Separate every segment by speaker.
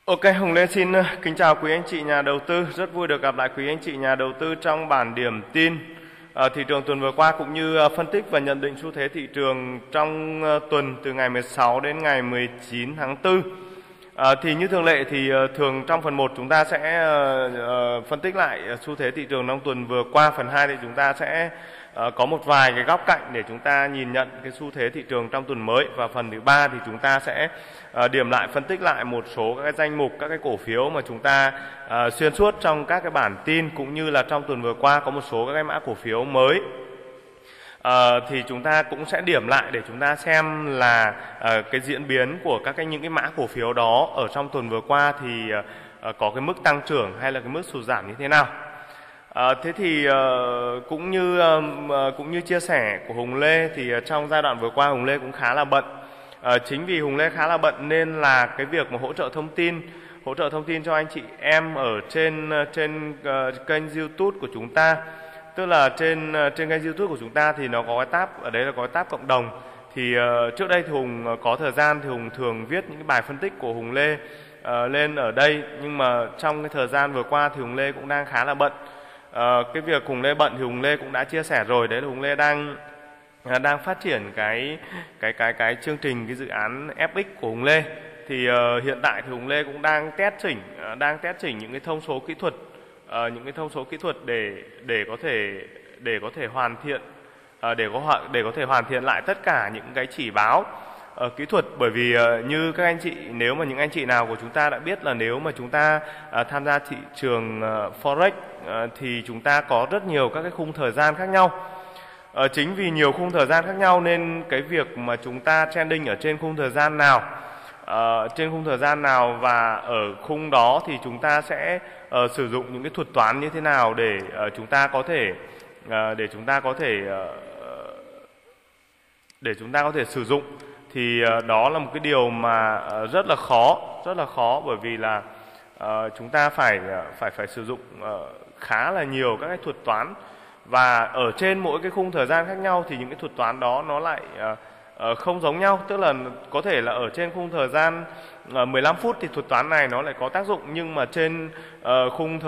Speaker 1: Ok, Hùng Lê xin kính chào quý anh chị nhà đầu tư. Rất vui được gặp lại quý anh chị nhà đầu tư trong bản điểm tin thị trường tuần vừa qua, cũng như phân tích và nhận định xu thế thị trường trong tuần từ ngày 16 đến ngày 19 tháng 4. Thì như thường lệ thì thường trong phần 1 chúng ta sẽ phân tích lại xu thế thị trường trong tuần vừa qua. Phần 2 thì chúng ta sẽ có một vài cái góc cạnh để chúng ta nhìn nhận cái xu thế thị trường trong tuần mới. Và phần thứ 3 thì chúng ta sẽ điểm lại, phân tích lại một số các cái danh mục, các cái cổ phiếu mà chúng ta xuyên suốt trong các cái bản tin, cũng như là trong tuần vừa qua có một số các cái mã cổ phiếu mới. Thì chúng ta cũng sẽ điểm lại để chúng ta xem là cái diễn biến của những cái mã cổ phiếu đó ở trong tuần vừa qua thì có cái mức tăng trưởng hay là cái mức sụt giảm như thế nào. Thế thì cũng như chia sẻ của Hùng Lê thì trong giai đoạn vừa qua Hùng Lê cũng khá là bận. Chính vì Hùng Lê khá là bận nên là cái việc mà hỗ trợ thông tin cho anh chị em ở trên kênh YouTube của chúng ta, tức là trên kênh YouTube của chúng ta thì nó có cái tab, ở đấy là có cái tab cộng đồng. Thì trước đây thì Hùng có thời gian thì Hùng thường viết những cái bài phân tích của Hùng Lê lên ở đây, nhưng mà trong cái thời gian vừa qua thì Hùng Lê cũng đang khá là bận. Cái việc Hùng Lê bận thì Hùng Lê cũng đã chia sẻ rồi, đấy là Hùng Lê đang phát triển cái chương trình, cái dự án FX của Hùng Lê. Thì hiện tại thì Hùng Lê cũng đang test chỉnh những cái thông số kỹ thuật để có thể hoàn thiện để có thể hoàn thiện lại tất cả những cái chỉ báo kỹ thuật. Bởi vì như các anh chị, nếu mà những anh chị nào của chúng ta đã biết là nếu mà chúng ta tham gia thị trường Forex thì chúng ta có rất nhiều các cái khung thời gian khác nhau. Chính vì nhiều khung thời gian khác nhau nên cái việc mà chúng ta trending ở trên khung thời gian nào và ở khung đó thì chúng ta sẽ sử dụng những cái thuật toán như thế nào để chúng ta có thể sử dụng. Thì đó là một cái điều mà rất là khó, bởi vì là chúng ta phải sử dụng khá là nhiều các cái thuật toán, và ở trên mỗi cái khung thời gian khác nhau thì những cái thuật toán đó nó lại không giống nhau. Tức là có thể là ở trên khung thời gian 15 phút thì thuật toán này nó lại có tác dụng, nhưng mà trên khung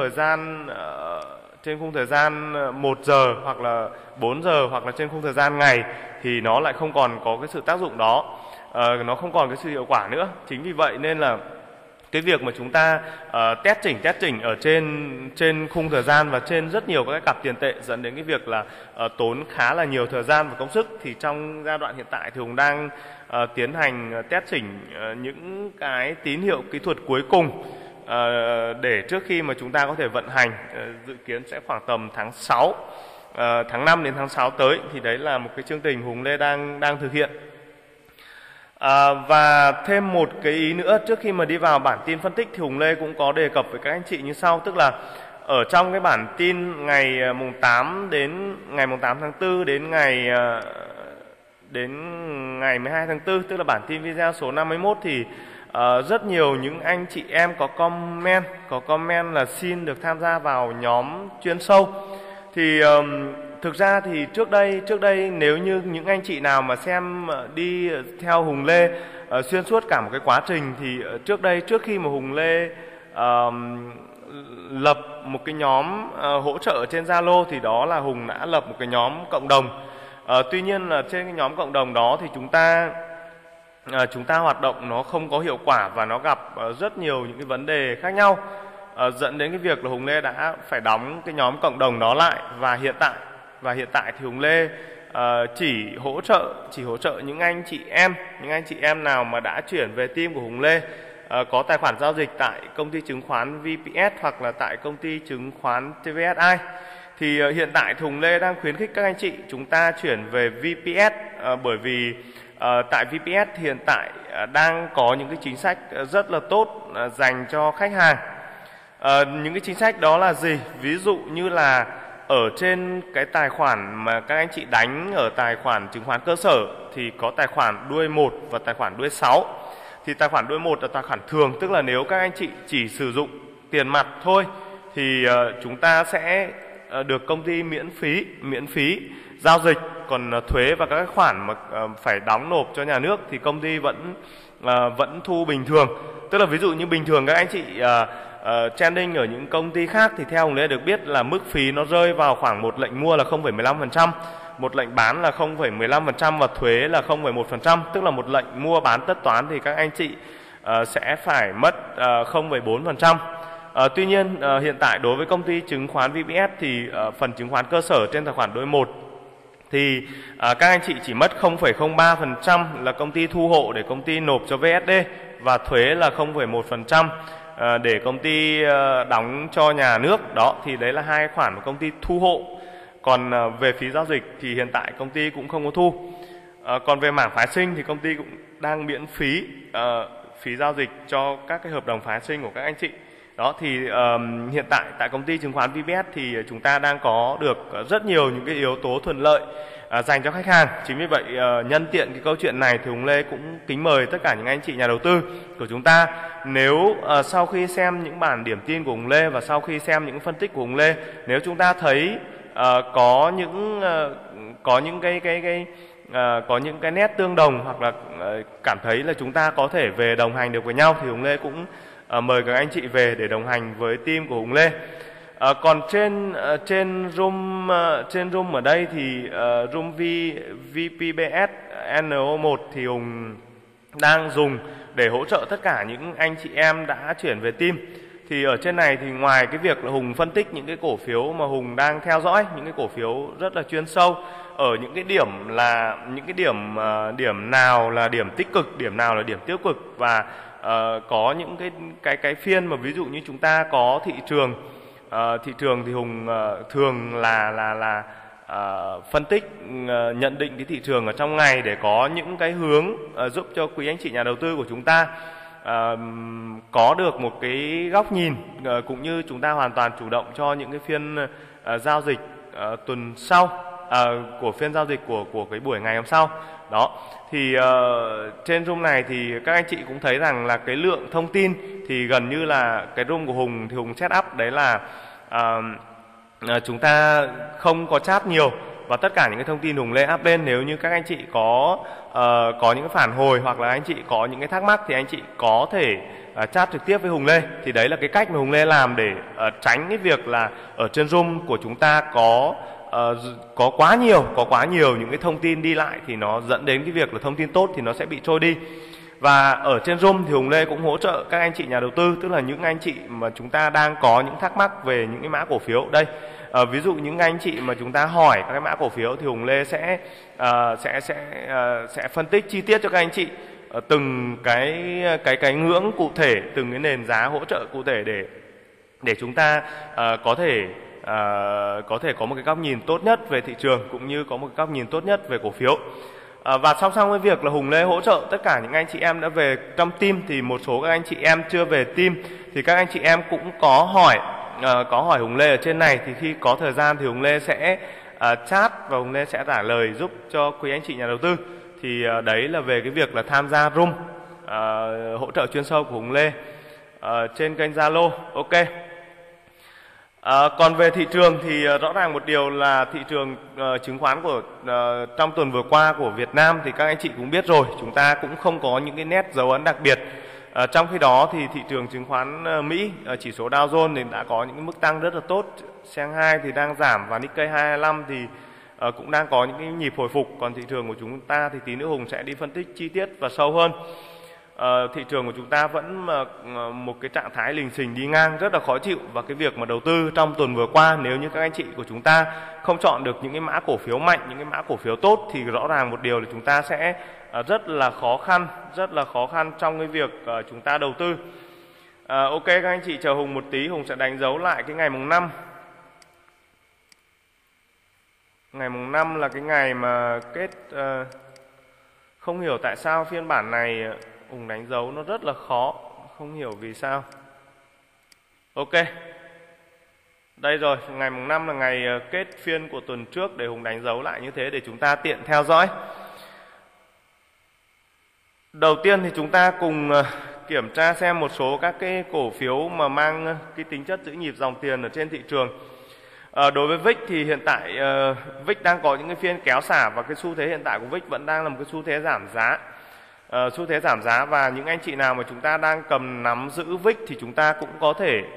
Speaker 1: thời gian 1 giờ hoặc là 4 giờ hoặc là trên khung thời gian ngày thì nó lại không còn có cái sự tác dụng đó, nó không còn cái sự hiệu quả nữa. Chính vì vậy nên là cái việc mà chúng ta test chỉnh ở trên khung thời gian và trên rất nhiều các cái cặp tiền tệ dẫn đến cái việc là tốn khá là nhiều thời gian và công sức. Thì trong giai đoạn hiện tại thì Hùng đang tiến hành test chỉnh những cái tín hiệu kỹ thuật cuối cùng để trước khi mà chúng ta có thể vận hành, dự kiến sẽ khoảng tầm tháng 5 đến tháng 6 tới. Thì đấy là một cái chương trình Hùng Lê đang thực hiện. Và thêm một cái ý nữa, trước khi mà đi vào bản tin phân tích thì Hùng Lê cũng có đề cập với các anh chị như sau. Tức là ở trong cái bản tin ngày mùng 8 tháng 4 đến ngày 12 tháng 4, tức là bản tin video số 51, thì rất nhiều những anh chị em có comment là xin được tham gia vào nhóm chuyên sâu. Thì thực ra thì trước đây nếu như những anh chị nào mà xem đi theo Hùng Lê xuyên suốt cả một cái quá trình thì trước khi mà Hùng Lê lập một cái nhóm hỗ trợ trên Zalo thì đó là Hùng đã lập một cái nhóm cộng đồng. Tuy nhiên là trên cái nhóm cộng đồng đó thì chúng ta hoạt động nó không có hiệu quả và nó gặp rất nhiều những cái vấn đề khác nhau, dẫn đến cái việc là Hùng Lê đã phải đóng cái nhóm cộng đồng đó lại. Và hiện tại thì Hùng Lê chỉ hỗ trợ những anh chị em nào mà đã chuyển về team của Hùng Lê, có tài khoản giao dịch tại công ty chứng khoán VPS hoặc là tại công ty chứng khoán TVSI. Thì hiện tại Hùng Lê đang khuyến khích các anh chị chúng ta chuyển về VPS, bởi vì tại VPS hiện tại đang có những cái chính sách rất là tốt dành cho khách hàng. Những cái chính sách đó là gì? Ví dụ như là ở trên cái tài khoản mà các anh chị đánh ở tài khoản chứng khoán cơ sở thì có tài khoản đuôi 1 và tài khoản đuôi 6. Thì tài khoản đuôi 1 là tài khoản thường, tức là nếu các anh chị chỉ sử dụng tiền mặt thôi thì chúng ta sẽ được công ty miễn phí giao dịch. Còn thuế và các khoản mà phải đóng nộp cho nhà nước thì công ty vẫn thu bình thường. Tức là ví dụ như bình thường các anh chị trading ở những công ty khác thì theo Hùng Lê được biết là mức phí nó rơi vào khoảng một lệnh mua là 0,15%, một lệnh bán là 0,15% và thuế là 0,1%. Tức là một lệnh mua bán tất toán thì các anh chị sẽ phải mất 0,4%. Tuy nhiên hiện tại đối với công ty chứng khoán VPS thì phần chứng khoán cơ sở trên tài khoản đôi 1 thì các anh chị chỉ mất 0,03% là công ty thu hộ để công ty nộp cho VSD, và thuế là 0,1% để công ty đóng cho nhà nước. Đó thì đấy là hai khoản của công ty thu hộ. Còn về phí giao dịch thì hiện tại công ty cũng không có thu. Còn về mảng phái sinh thì công ty cũng đang miễn phí phí giao dịch cho các cái hợp đồng phái sinh của các anh chị. Đó thì hiện tại tại công ty chứng khoán VPS thì chúng ta đang có được rất nhiều những cái yếu tố thuận lợi dành cho khách hàng. Chính vì vậy nhân tiện cái câu chuyện này thì Hùng Lê cũng kính mời tất cả những anh chị nhà đầu tư của chúng ta, nếu sau khi xem những bản điểm tin của Hùng Lê và sau khi xem những phân tích của Hùng Lê, nếu chúng ta thấy có những cái nét tương đồng hoặc là cảm thấy là chúng ta có thể về đồng hành được với nhau thì Hùng Lê cũng mời các anh chị về để đồng hành với team của Hùng Lê. Còn trên room ở đây thì room VPBS NO1 thì Hùng đang dùng để hỗ trợ tất cả những anh chị em đã chuyển về team. Thì ở trên này thì ngoài cái việc là Hùng phân tích những cái cổ phiếu mà Hùng đang theo dõi, những cái cổ phiếu rất là chuyên sâu ở những cái điểm nào là điểm tích cực, điểm nào là điểm tiêu cực, và có những cái phiên mà ví dụ như chúng ta có thị trường thì Hùng thường là phân tích nhận định cái thị trường ở trong ngày để có những cái hướng giúp cho quý anh chị nhà đầu tư của chúng ta có được một cái góc nhìn, cũng như chúng ta hoàn toàn chủ động cho những cái phiên giao dịch tuần sau, của phiên giao dịch của cái buổi ngày hôm sau. Đó thì trên room này thì các anh chị cũng thấy rằng là cái lượng thông tin thì gần như là cái room của Hùng thì Hùng set up đấy là chúng ta không có chat nhiều, và tất cả những cái thông tin Hùng Lê up lên, nếu như các anh chị có những cái phản hồi hoặc là anh chị có những cái thắc mắc thì anh chị có thể chat trực tiếp với Hùng Lê. Thì đấy là cái cách mà Hùng Lê làm để tránh cái việc là ở trên room của chúng ta có quá nhiều những cái thông tin đi lại thì nó dẫn đến cái việc là thông tin tốt thì nó sẽ bị trôi đi. Và ở trên room thì Hùng Lê cũng hỗ trợ các anh chị nhà đầu tư, tức là những anh chị mà chúng ta đang có những thắc mắc về những cái mã cổ phiếu. Đây, ví dụ những anh chị mà chúng ta hỏi các cái mã cổ phiếu thì Hùng Lê sẽ phân tích chi tiết cho các anh chị từng cái ngưỡng cụ thể, từng cái nền giá hỗ trợ cụ thể để chúng ta có thể có một cái góc nhìn tốt nhất về thị trường, cũng như có một cái góc nhìn tốt nhất về cổ phiếu. Và song song với việc là Hùng Lê hỗ trợ tất cả những anh chị em đã về trong team thì một số các anh chị em chưa về team thì các anh chị em cũng có hỏi Hùng Lê ở trên này, thì khi có thời gian thì Hùng Lê sẽ chat và Hùng Lê sẽ trả lời giúp cho quý anh chị nhà đầu tư. Thì đấy là về cái việc là tham gia room hỗ trợ chuyên sâu của Hùng Lê trên kênh Zalo. Ok. Còn về thị trường thì rõ ràng một điều là thị trường chứng khoán của trong tuần vừa qua của Việt Nam thì các anh chị cũng biết rồi, chúng ta cũng không có những cái nét dấu ấn đặc biệt. Trong khi đó thì thị trường chứng khoán Mỹ, chỉ số Dow Jones thì đã có những cái mức tăng rất là tốt, Shanghai thì đang giảm và Nikkei 225 thì cũng đang có những cái nhịp hồi phục. Còn thị trường của chúng ta thì tí nữa Hùng sẽ đi phân tích chi tiết và sâu hơn. Thị trường của chúng ta vẫn một cái trạng thái lình xình đi ngang rất là khó chịu, và cái việc mà đầu tư trong tuần vừa qua, nếu như các anh chị của chúng ta không chọn được những cái mã cổ phiếu mạnh, những cái mã cổ phiếu tốt thì rõ ràng một điều là chúng ta sẽ rất là khó khăn trong cái việc chúng ta đầu tư. Ok, các anh chị chờ Hùng một tí, Hùng sẽ đánh dấu lại cái ngày mùng 5. Ngày mùng 5 là cái ngày mà kết, không hiểu tại sao phiên bản này Hùng đánh dấu nó rất là khó, không hiểu vì sao. Ok, đây rồi, ngày mùng 5 là ngày kết phiên của tuần trước, để Hùng đánh dấu lại như thế để chúng ta tiện theo dõi. Đầu tiên thì chúng ta cùng kiểm tra xem một số các cái cổ phiếu mà mang cái tính chất giữ nhịp dòng tiền ở trên thị trường. Đối với VIX thì hiện tại VIX đang có những cái phiên kéo xả, và cái xu thế hiện tại của VIX vẫn đang là một cái xu thế giảm giá. xu thế giảm giá, và những anh chị nào mà chúng ta đang cầm nắm giữ VIX thì chúng ta cũng có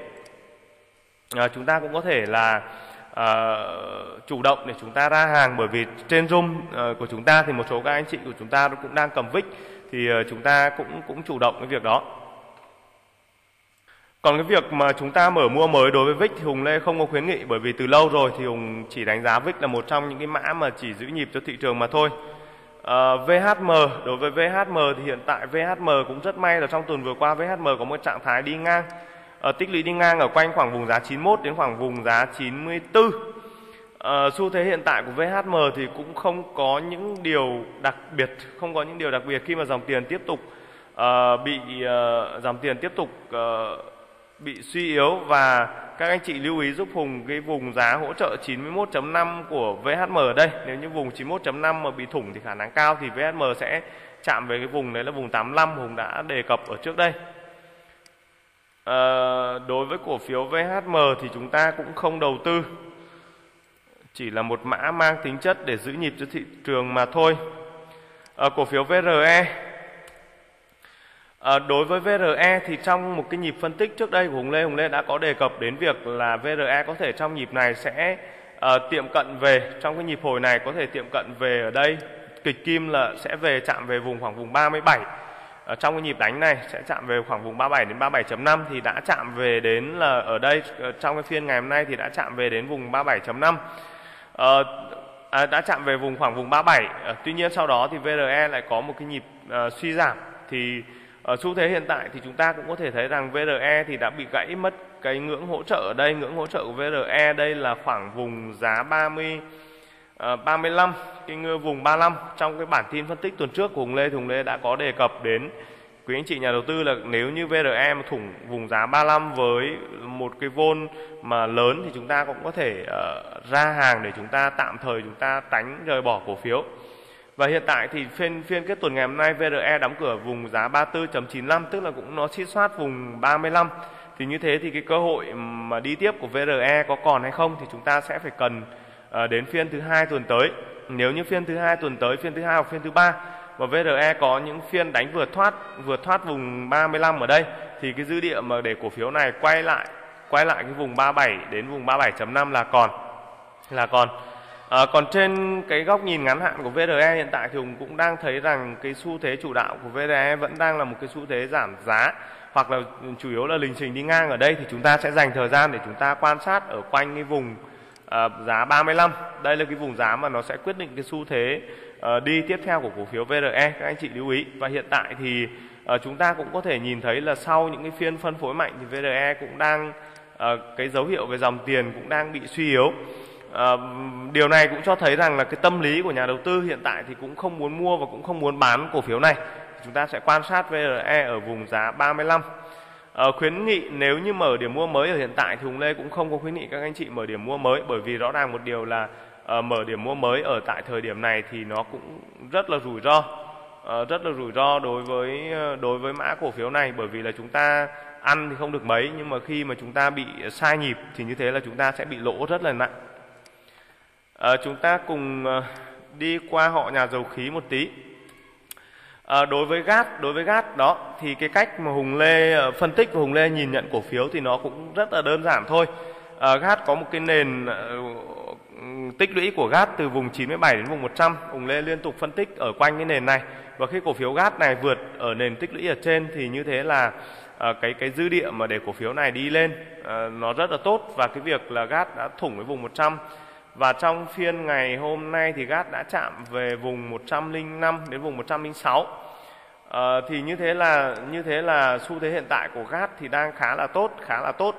Speaker 1: thể là chủ động để chúng ta ra hàng, bởi vì trên room của chúng ta thì một số các anh chị của chúng ta cũng đang cầm VIX, thì chúng ta cũng chủ động cái việc đó. Còn cái việc mà chúng ta mở mua mới đối với VIX thì Hùng Lê không có khuyến nghị, bởi vì từ lâu rồi thì Hùng chỉ đánh giá VIX là một trong những cái mã mà chỉ giữ nhịp cho thị trường mà thôi. VHM, đối với VHM thì hiện tại VHM cũng rất may là trong tuần vừa qua VHM có một trạng thái đi ngang, tích lũy đi ngang ở quanh khoảng vùng giá 91 đến khoảng vùng giá 94. Xu thế hiện tại của VHM thì cũng không có những điều đặc biệt, khi mà dòng tiền tiếp tục bị suy yếu, và các anh chị lưu ý giúp Hùng cái vùng giá hỗ trợ 91.5 của VHM ở đây. Nếu như vùng 91.5 mà bị thủng thì khả năng cao thì VHM sẽ chạm về cái vùng đấy là vùng 85 Hùng đã đề cập ở trước đây. Đối với cổ phiếu VHM thì chúng ta cũng không đầu tư, chỉ là một mã mang tính chất để giữ nhịp cho thị trường mà thôi. Cổ phiếu VRE, đối với VRE thì trong một cái nhịp phân tích trước đây của Hùng Lê đã có đề cập đến việc là VRE có thể trong nhịp này sẽ tiệm cận về, trong cái nhịp hồi này có thể tiệm cận về ở đây, kịch kim là sẽ chạm về khoảng vùng 37. Trong cái nhịp đánh này sẽ chạm về khoảng vùng 37 đến 37.5, thì đã chạm về đến là ở đây, trong cái phiên ngày hôm nay thì đã chạm về đến vùng 37.5. Đã chạm về khoảng vùng 37. Tuy nhiên sau đó thì VRE lại có một cái nhịp suy giảm, thì xu thế hiện tại thì chúng ta cũng có thể thấy rằng VRE thì đã bị gãy mất cái ngưỡng hỗ trợ ở đây. Ngưỡng hỗ trợ của VRE đây là khoảng vùng giá 35, cái vùng 35. Trong cái bản tin phân tích tuần trước của Hùng Lê đã có đề cập đến quý anh chị nhà đầu tư là nếu như VRE mà thủng vùng giá 35 với một cái vôn mà lớn thì chúng ta cũng có thể ra hàng để chúng ta tạm thời chúng ta tránh rời bỏ cổ phiếu. Và hiện tại thì phiên kết tuần ngày hôm nay VRE đóng cửa vùng giá 34.95, tức là cũng nó xít soát vùng 35. Thì như thế thì cái cơ hội mà đi tiếp của VRE có còn hay không thì chúng ta sẽ phải cần đến phiên thứ 2 tuần tới. Nếu như phiên thứ 2 tuần tới, phiên thứ 2 hoặc phiên thứ 3 mà VRE có những phiên đánh vượt thoát vùng 35 ở đây, thì cái dư địa mà để cổ phiếu này quay lại cái vùng 37 đến vùng 37.5 là còn. Còn trên cái góc nhìn ngắn hạn của VRE hiện tại thì Hùng cũng đang thấy rằng cái xu thế chủ đạo của VRE vẫn đang là một cái xu thế giảm giá, hoặc là chủ yếu là lình xình đi ngang ở đây, thì chúng ta sẽ dành thời gian để chúng ta quan sát ở quanh cái vùng giá 35. Đây là cái vùng giá mà nó sẽ quyết định cái xu thế đi tiếp theo của cổ phiếu VRE, các anh chị lưu ý. Và hiện tại thì chúng ta cũng có thể nhìn thấy là sau những cái phiên phân phối mạnh thì VRE cũng đang cái dấu hiệu về dòng tiền cũng đang bị suy yếu. Điều này cũng cho thấy rằng là cái tâm lý của nhà đầu tư hiện tại thì cũng không muốn mua và cũng không muốn bán cổ phiếu này. Chúng ta sẽ quan sát VRE ở vùng giá 35. Khuyến nghị nếu như mở điểm mua mới ở hiện tại thì Hùng Lê cũng không có khuyến nghị các anh chị mở điểm mua mới, bởi vì rõ ràng một điều là mở điểm mua mới ở tại thời điểm này thì nó cũng rất là rủi ro đối với mã cổ phiếu này, bởi vì là chúng ta ăn thì không được mấy, nhưng mà khi mà chúng ta bị sai nhịp thì như thế là chúng ta sẽ bị lỗ rất là nặng. Chúng ta cùng đi qua họ nhà dầu khí một tí. Đối với GAT đó thì cái cách mà Hùng Lê phân tích và Hùng Lê nhìn nhận cổ phiếu thì nó cũng rất là đơn giản thôi. GAT có một cái nền tích lũy của GAT từ vùng 97 đến vùng 100. Hùng Lê liên tục phân tích ở quanh cái nền này, và khi cổ phiếu GAT này vượt ở nền tích lũy ở trên thì như thế là cái dư địa mà để cổ phiếu này đi lên nó rất là tốt, và cái việc là GAT đã thủng cái vùng 100. Và trong phiên ngày hôm nay thì GAT đã chạm về vùng 105 đến vùng 106. Thì như thế là xu thế hiện tại của GAT thì đang khá là tốt.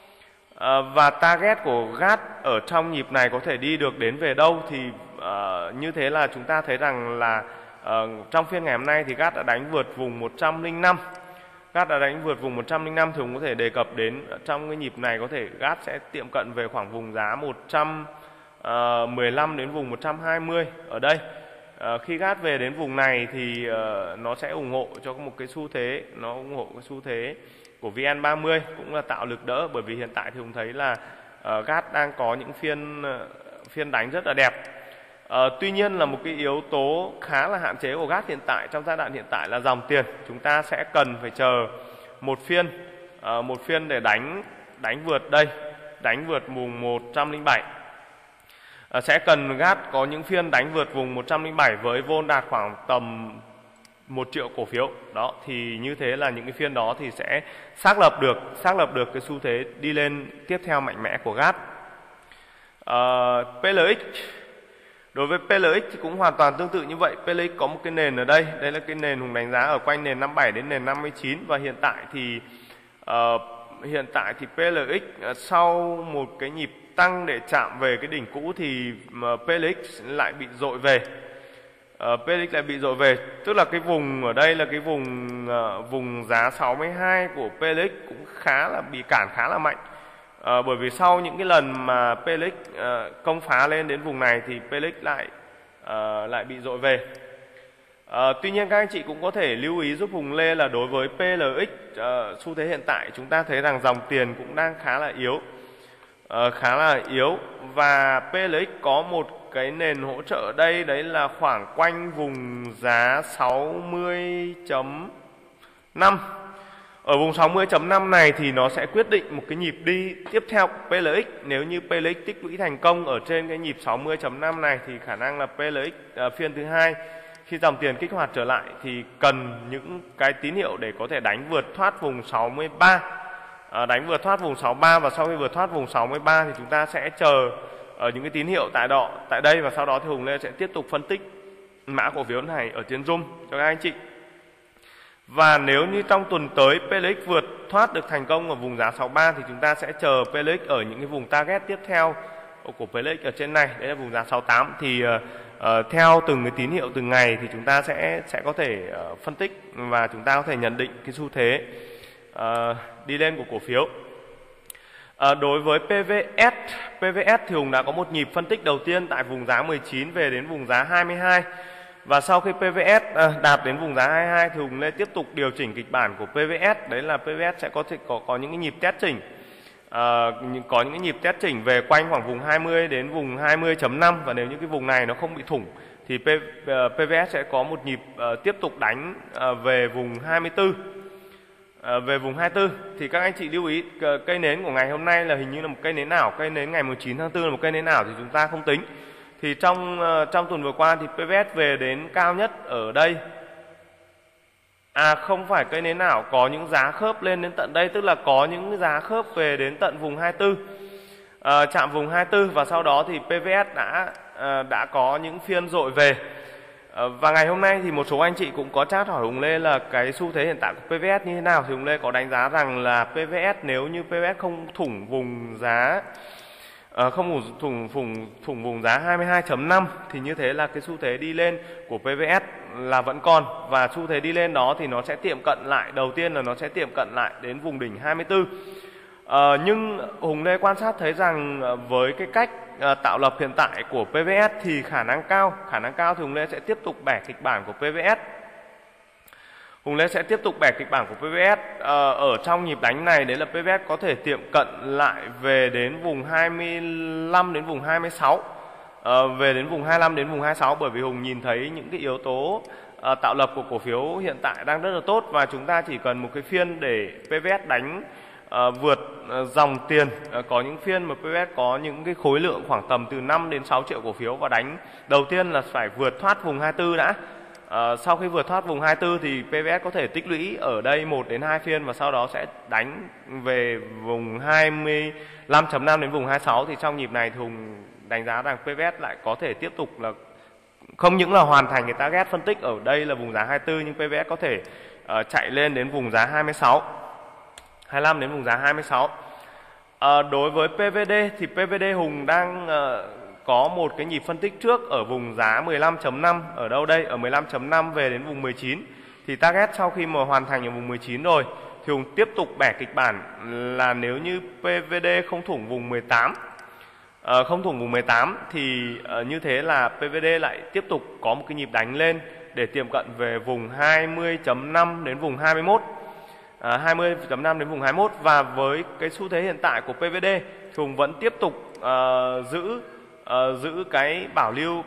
Speaker 1: Và target của GAT ở trong nhịp này có thể đi được đến về đâu thì như thế là chúng ta thấy rằng là trong phiên ngày hôm nay thì GAT đã đánh vượt vùng 105. GAT đã đánh vượt vùng 105 thì cũng có thể đề cập đến trong cái nhịp này có thể GAT sẽ tiệm cận về khoảng vùng giá 115 đến vùng 120 ở đây. Khi GAT về đến vùng này thì nó sẽ ủng hộ cho một cái xu thế, nó ủng hộ cái xu thế của VN30, cũng là tạo lực đỡ, bởi vì hiện tại thì chúng thấy là GAT đang có những phiên đánh rất là đẹp. Tuy nhiên là một cái yếu tố khá là hạn chế của GAT hiện tại trong giai đoạn hiện tại là dòng tiền. Chúng ta sẽ cần phải chờ một phiên để đánh vượt đây, đánh vượt vùng 107. Sẽ cần GAT có những phiên đánh vượt vùng 107 với vôn đạt khoảng tầm 1 triệu cổ phiếu. Đó, thì như thế là những cái phiên đó thì sẽ xác lập được cái xu thế đi lên tiếp theo mạnh mẽ của GAT. PLX. Đối với PLX thì cũng hoàn toàn tương tự như vậy. PLX có một cái nền ở đây, đây là cái nền Hùng đánh giá ở quanh nền 57 đến nền 59, và hiện tại thì PLX sau một cái nhịp tăng để chạm về cái đỉnh cũ thì PLX lại bị dội về. Tức là cái vùng ở đây là cái vùng giá 62 của PLX cũng bị cản khá là mạnh. Bởi vì sau những cái lần mà PLX công phá lên đến vùng này thì PLX lại bị dội về. Tuy nhiên các anh chị cũng có thể lưu ý giúp Hùng Lê là đối với PLX xu thế hiện tại chúng ta thấy rằng dòng tiền cũng đang khá là yếu, và PLX có một cái nền hỗ trợ ở đây, đấy là khoảng quanh vùng giá 60.5. Ở vùng 60.5 này thì nó sẽ quyết định một cái nhịp đi tiếp theo của PLX. Nếu như PLX tích lũy thành công ở trên cái nhịp 60.5 này thì khả năng là PLX phiên thứ hai khi dòng tiền kích hoạt trở lại thì cần những cái tín hiệu để có thể đánh vượt thoát vùng 63. Đánh vượt thoát vùng 63, và sau khi vượt thoát vùng 63 thì chúng ta sẽ chờ ở những cái tín hiệu tại đây, và sau đó thì Hùng Lê sẽ tiếp tục phân tích mã cổ phiếu này ở trên Zoom cho các anh chị. Và nếu như trong tuần tới PLX vượt thoát được thành công ở vùng giá 63 thì chúng ta sẽ chờ PLX ở những cái vùng target tiếp theo của PLX ở trên này, đấy là vùng giá 68. Thì theo từng cái tín hiệu từng ngày thì chúng ta sẽ có thể phân tích và chúng ta có thể nhận định cái xu thế đi lên của cổ phiếu. Đối với PVS thì Hùng đã có một nhịp phân tích đầu tiên tại vùng giá 19 về đến vùng giá 22. Và sau khi PVS đạt đến vùng giá 22 thì Hùng Lê tiếp tục điều chỉnh kịch bản của PVS. Đấy là PVS sẽ có những cái nhịp test chỉnh, có những cái nhịp test chỉnh về quanh khoảng vùng 20 đến vùng 20.5. Và nếu như cái vùng này nó không bị thủng thì PVS sẽ có một nhịp tiếp tục đánh về vùng 24. Về vùng 24 thì các anh chị lưu ý cây nến của ngày hôm nay là hình như là một cây nến ảo. Cây nến ngày 19 tháng 4 là một cây nến ảo thì chúng ta không tính. Thì trong tuần vừa qua thì PVS về đến cao nhất ở đây. Không phải cây nến ảo, có những giá khớp lên đến tận đây, tức là có những giá khớp về đến tận vùng 24. Chạm vùng 24 và sau đó thì PVS đã có những phiên dội về. Và ngày hôm nay thì một số anh chị cũng có chat hỏi Hùng Lê là cái xu thế hiện tại của PVS như thế nào, thì Hùng Lê có đánh giá rằng là PVS nếu như PVS không thủng vùng giá thủng vùng giá 22.5 thì như thế là cái xu thế đi lên của PVS là vẫn còn, và xu thế đi lên đó thì nó sẽ tiệm cận lại, đầu tiên là nó sẽ tiệm cận lại đến vùng đỉnh 24. Nhưng Hùng Lê quan sát thấy rằng với cái cách tạo lập hiện tại của PVS thì khả năng cao thì Hùng Lê sẽ tiếp tục bẻ kịch bản của PVS. Hùng Lê sẽ tiếp tục bẻ kịch bản của PVS ở trong nhịp đánh này, đấy là PVS có thể tiệm cận lại về đến vùng 25 đến vùng 26, về đến vùng 25 đến vùng 26, bởi vì Hùng nhìn thấy những cái yếu tố tạo lập của cổ phiếu hiện tại đang rất là tốt, và chúng ta chỉ cần một cái phiên để PVS đánh vượt dòng tiền. Có những phiên mà PVS có những cái khối lượng khoảng tầm từ 5 đến 6 triệu cổ phiếu, và đánh đầu tiên là phải vượt thoát vùng 24 đã. Sau khi vượt thoát vùng 24 thì PVS có thể tích lũy ở đây 1 đến 2 phiên, và sau đó sẽ đánh về vùng 25.5 đến vùng 26. Thì trong nhịp này thì Hùng đánh giá rằng PVS lại có thể tiếp tục là không những là hoàn thành cái target phân tích ở đây là vùng giá 24, nhưng PVS có thể chạy lên đến vùng giá 25 đến vùng giá 26. Đối với PVD thì PVD Hùng đang có một cái nhịp phân tích trước ở vùng giá 15.5, ở đâu đây? Ở 15.5 về đến vùng 19. Thì target sau khi mà hoàn thành ở vùng 19 rồi thì Hùng tiếp tục bẻ kịch bản là nếu như PVD không thủng vùng 18, thì như thế là PVD lại tiếp tục có một cái nhịp đánh lên để tiệm cận về vùng 20.5 đến vùng 21. 20.5 đến vùng 21. Và với cái xu thế hiện tại của PVD thì Hùng vẫn tiếp tục giữ giữ cái bảo lưu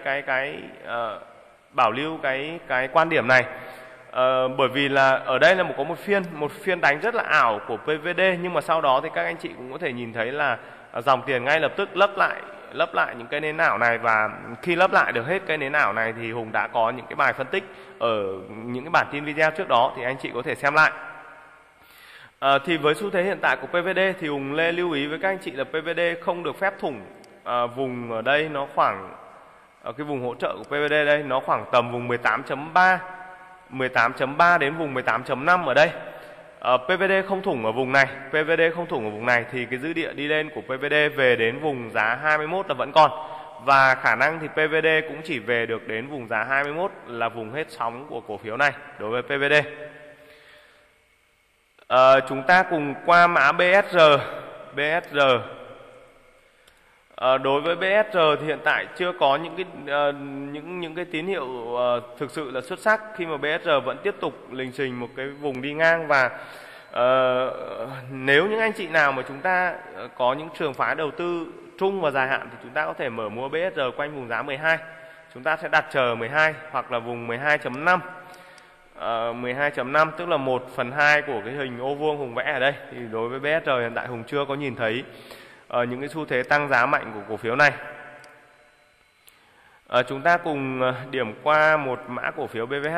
Speaker 1: cái quan điểm này. Bởi vì là ở đây là có một phiên đánh rất là ảo của PVD, nhưng mà sau đó thì các anh chị cũng có thể nhìn thấy là dòng tiền ngay lập tức lấp lại những cái nến ảo này, và khi lấp lại được hết cái nến ảo này thì Hùng đã có những cái bài phân tích ở những cái bản tin video trước đó, thì anh chị có thể xem lại. Thì với xu thế hiện tại của PVD thì Hùng Lê lưu ý với các anh chị là PVD không được phép thủng vùng ở đây, nó khoảng ở cái vùng hỗ trợ của PVD đây nó khoảng tầm vùng 18.3 đến vùng 18.5 ở đây. PVD không thủng ở vùng này, thì cái dư địa đi lên của PVD về đến vùng giá 21 là vẫn còn, và khả năng thì PVD cũng chỉ về được đến vùng giá 21 là vùng hết sóng của cổ phiếu này đối với PVD. Chúng ta cùng qua mã BSR. Đối với BSR thì hiện tại chưa có những cái tín hiệu thực sự là xuất sắc, khi mà BSR vẫn tiếp tục lình xình một cái vùng đi ngang. Và nếu những anh chị nào mà chúng ta có những trường phái đầu tư trung và dài hạn thì chúng ta có thể mở mua BSR quanh vùng giá 12. Chúng ta sẽ đặt chờ 12 hoặc là vùng 12.5. 12.5 tức là 1/2 của cái hình ô vuông Hùng vẽ ở đây. Thì đối với BSR hiện tại Hùng chưa có nhìn thấy những cái xu thế tăng giá mạnh của cổ phiếu này. Chúng ta cùng điểm qua một mã cổ phiếu BVH.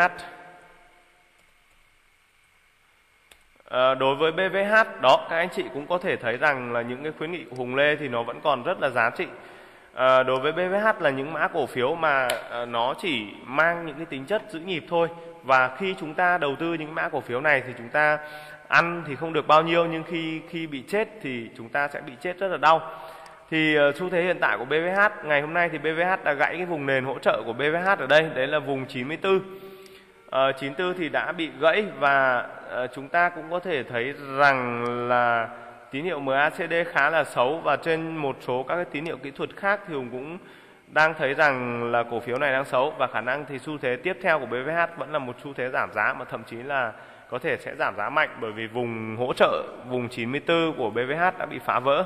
Speaker 1: Đối với BVH đó, các anh chị cũng có thể thấy rằng là những cái khuyến nghị của Hùng Lê thì nó vẫn còn rất là giá trị. Đối với BVH là những mã cổ phiếu mà nó chỉ mang những cái tính chất giữ nhịp thôi, và khi chúng ta đầu tư những mã cổ phiếu này thì chúng ta ăn thì không được bao nhiêu, nhưng khi bị chết thì chúng ta sẽ bị chết rất là đau. Thì xu thế hiện tại của BVH ngày hôm nay thì BVH đã gãy cái vùng nền hỗ trợ của BVH ở đây, đấy là vùng 94. 94 thì đã bị gãy, và chúng ta cũng có thể thấy rằng là tín hiệu MACD khá là xấu, và trên một số các cái tín hiệu kỹ thuật khác thì Hùng cũng đang thấy rằng là cổ phiếu này đang xấu, và khả năng thì xu thế tiếp theo của BVH vẫn là một xu thế giảm giá, mà thậm chí là có thể sẽ giảm giá mạnh, bởi vì vùng hỗ trợ vùng 94 của BVH đã bị phá vỡ.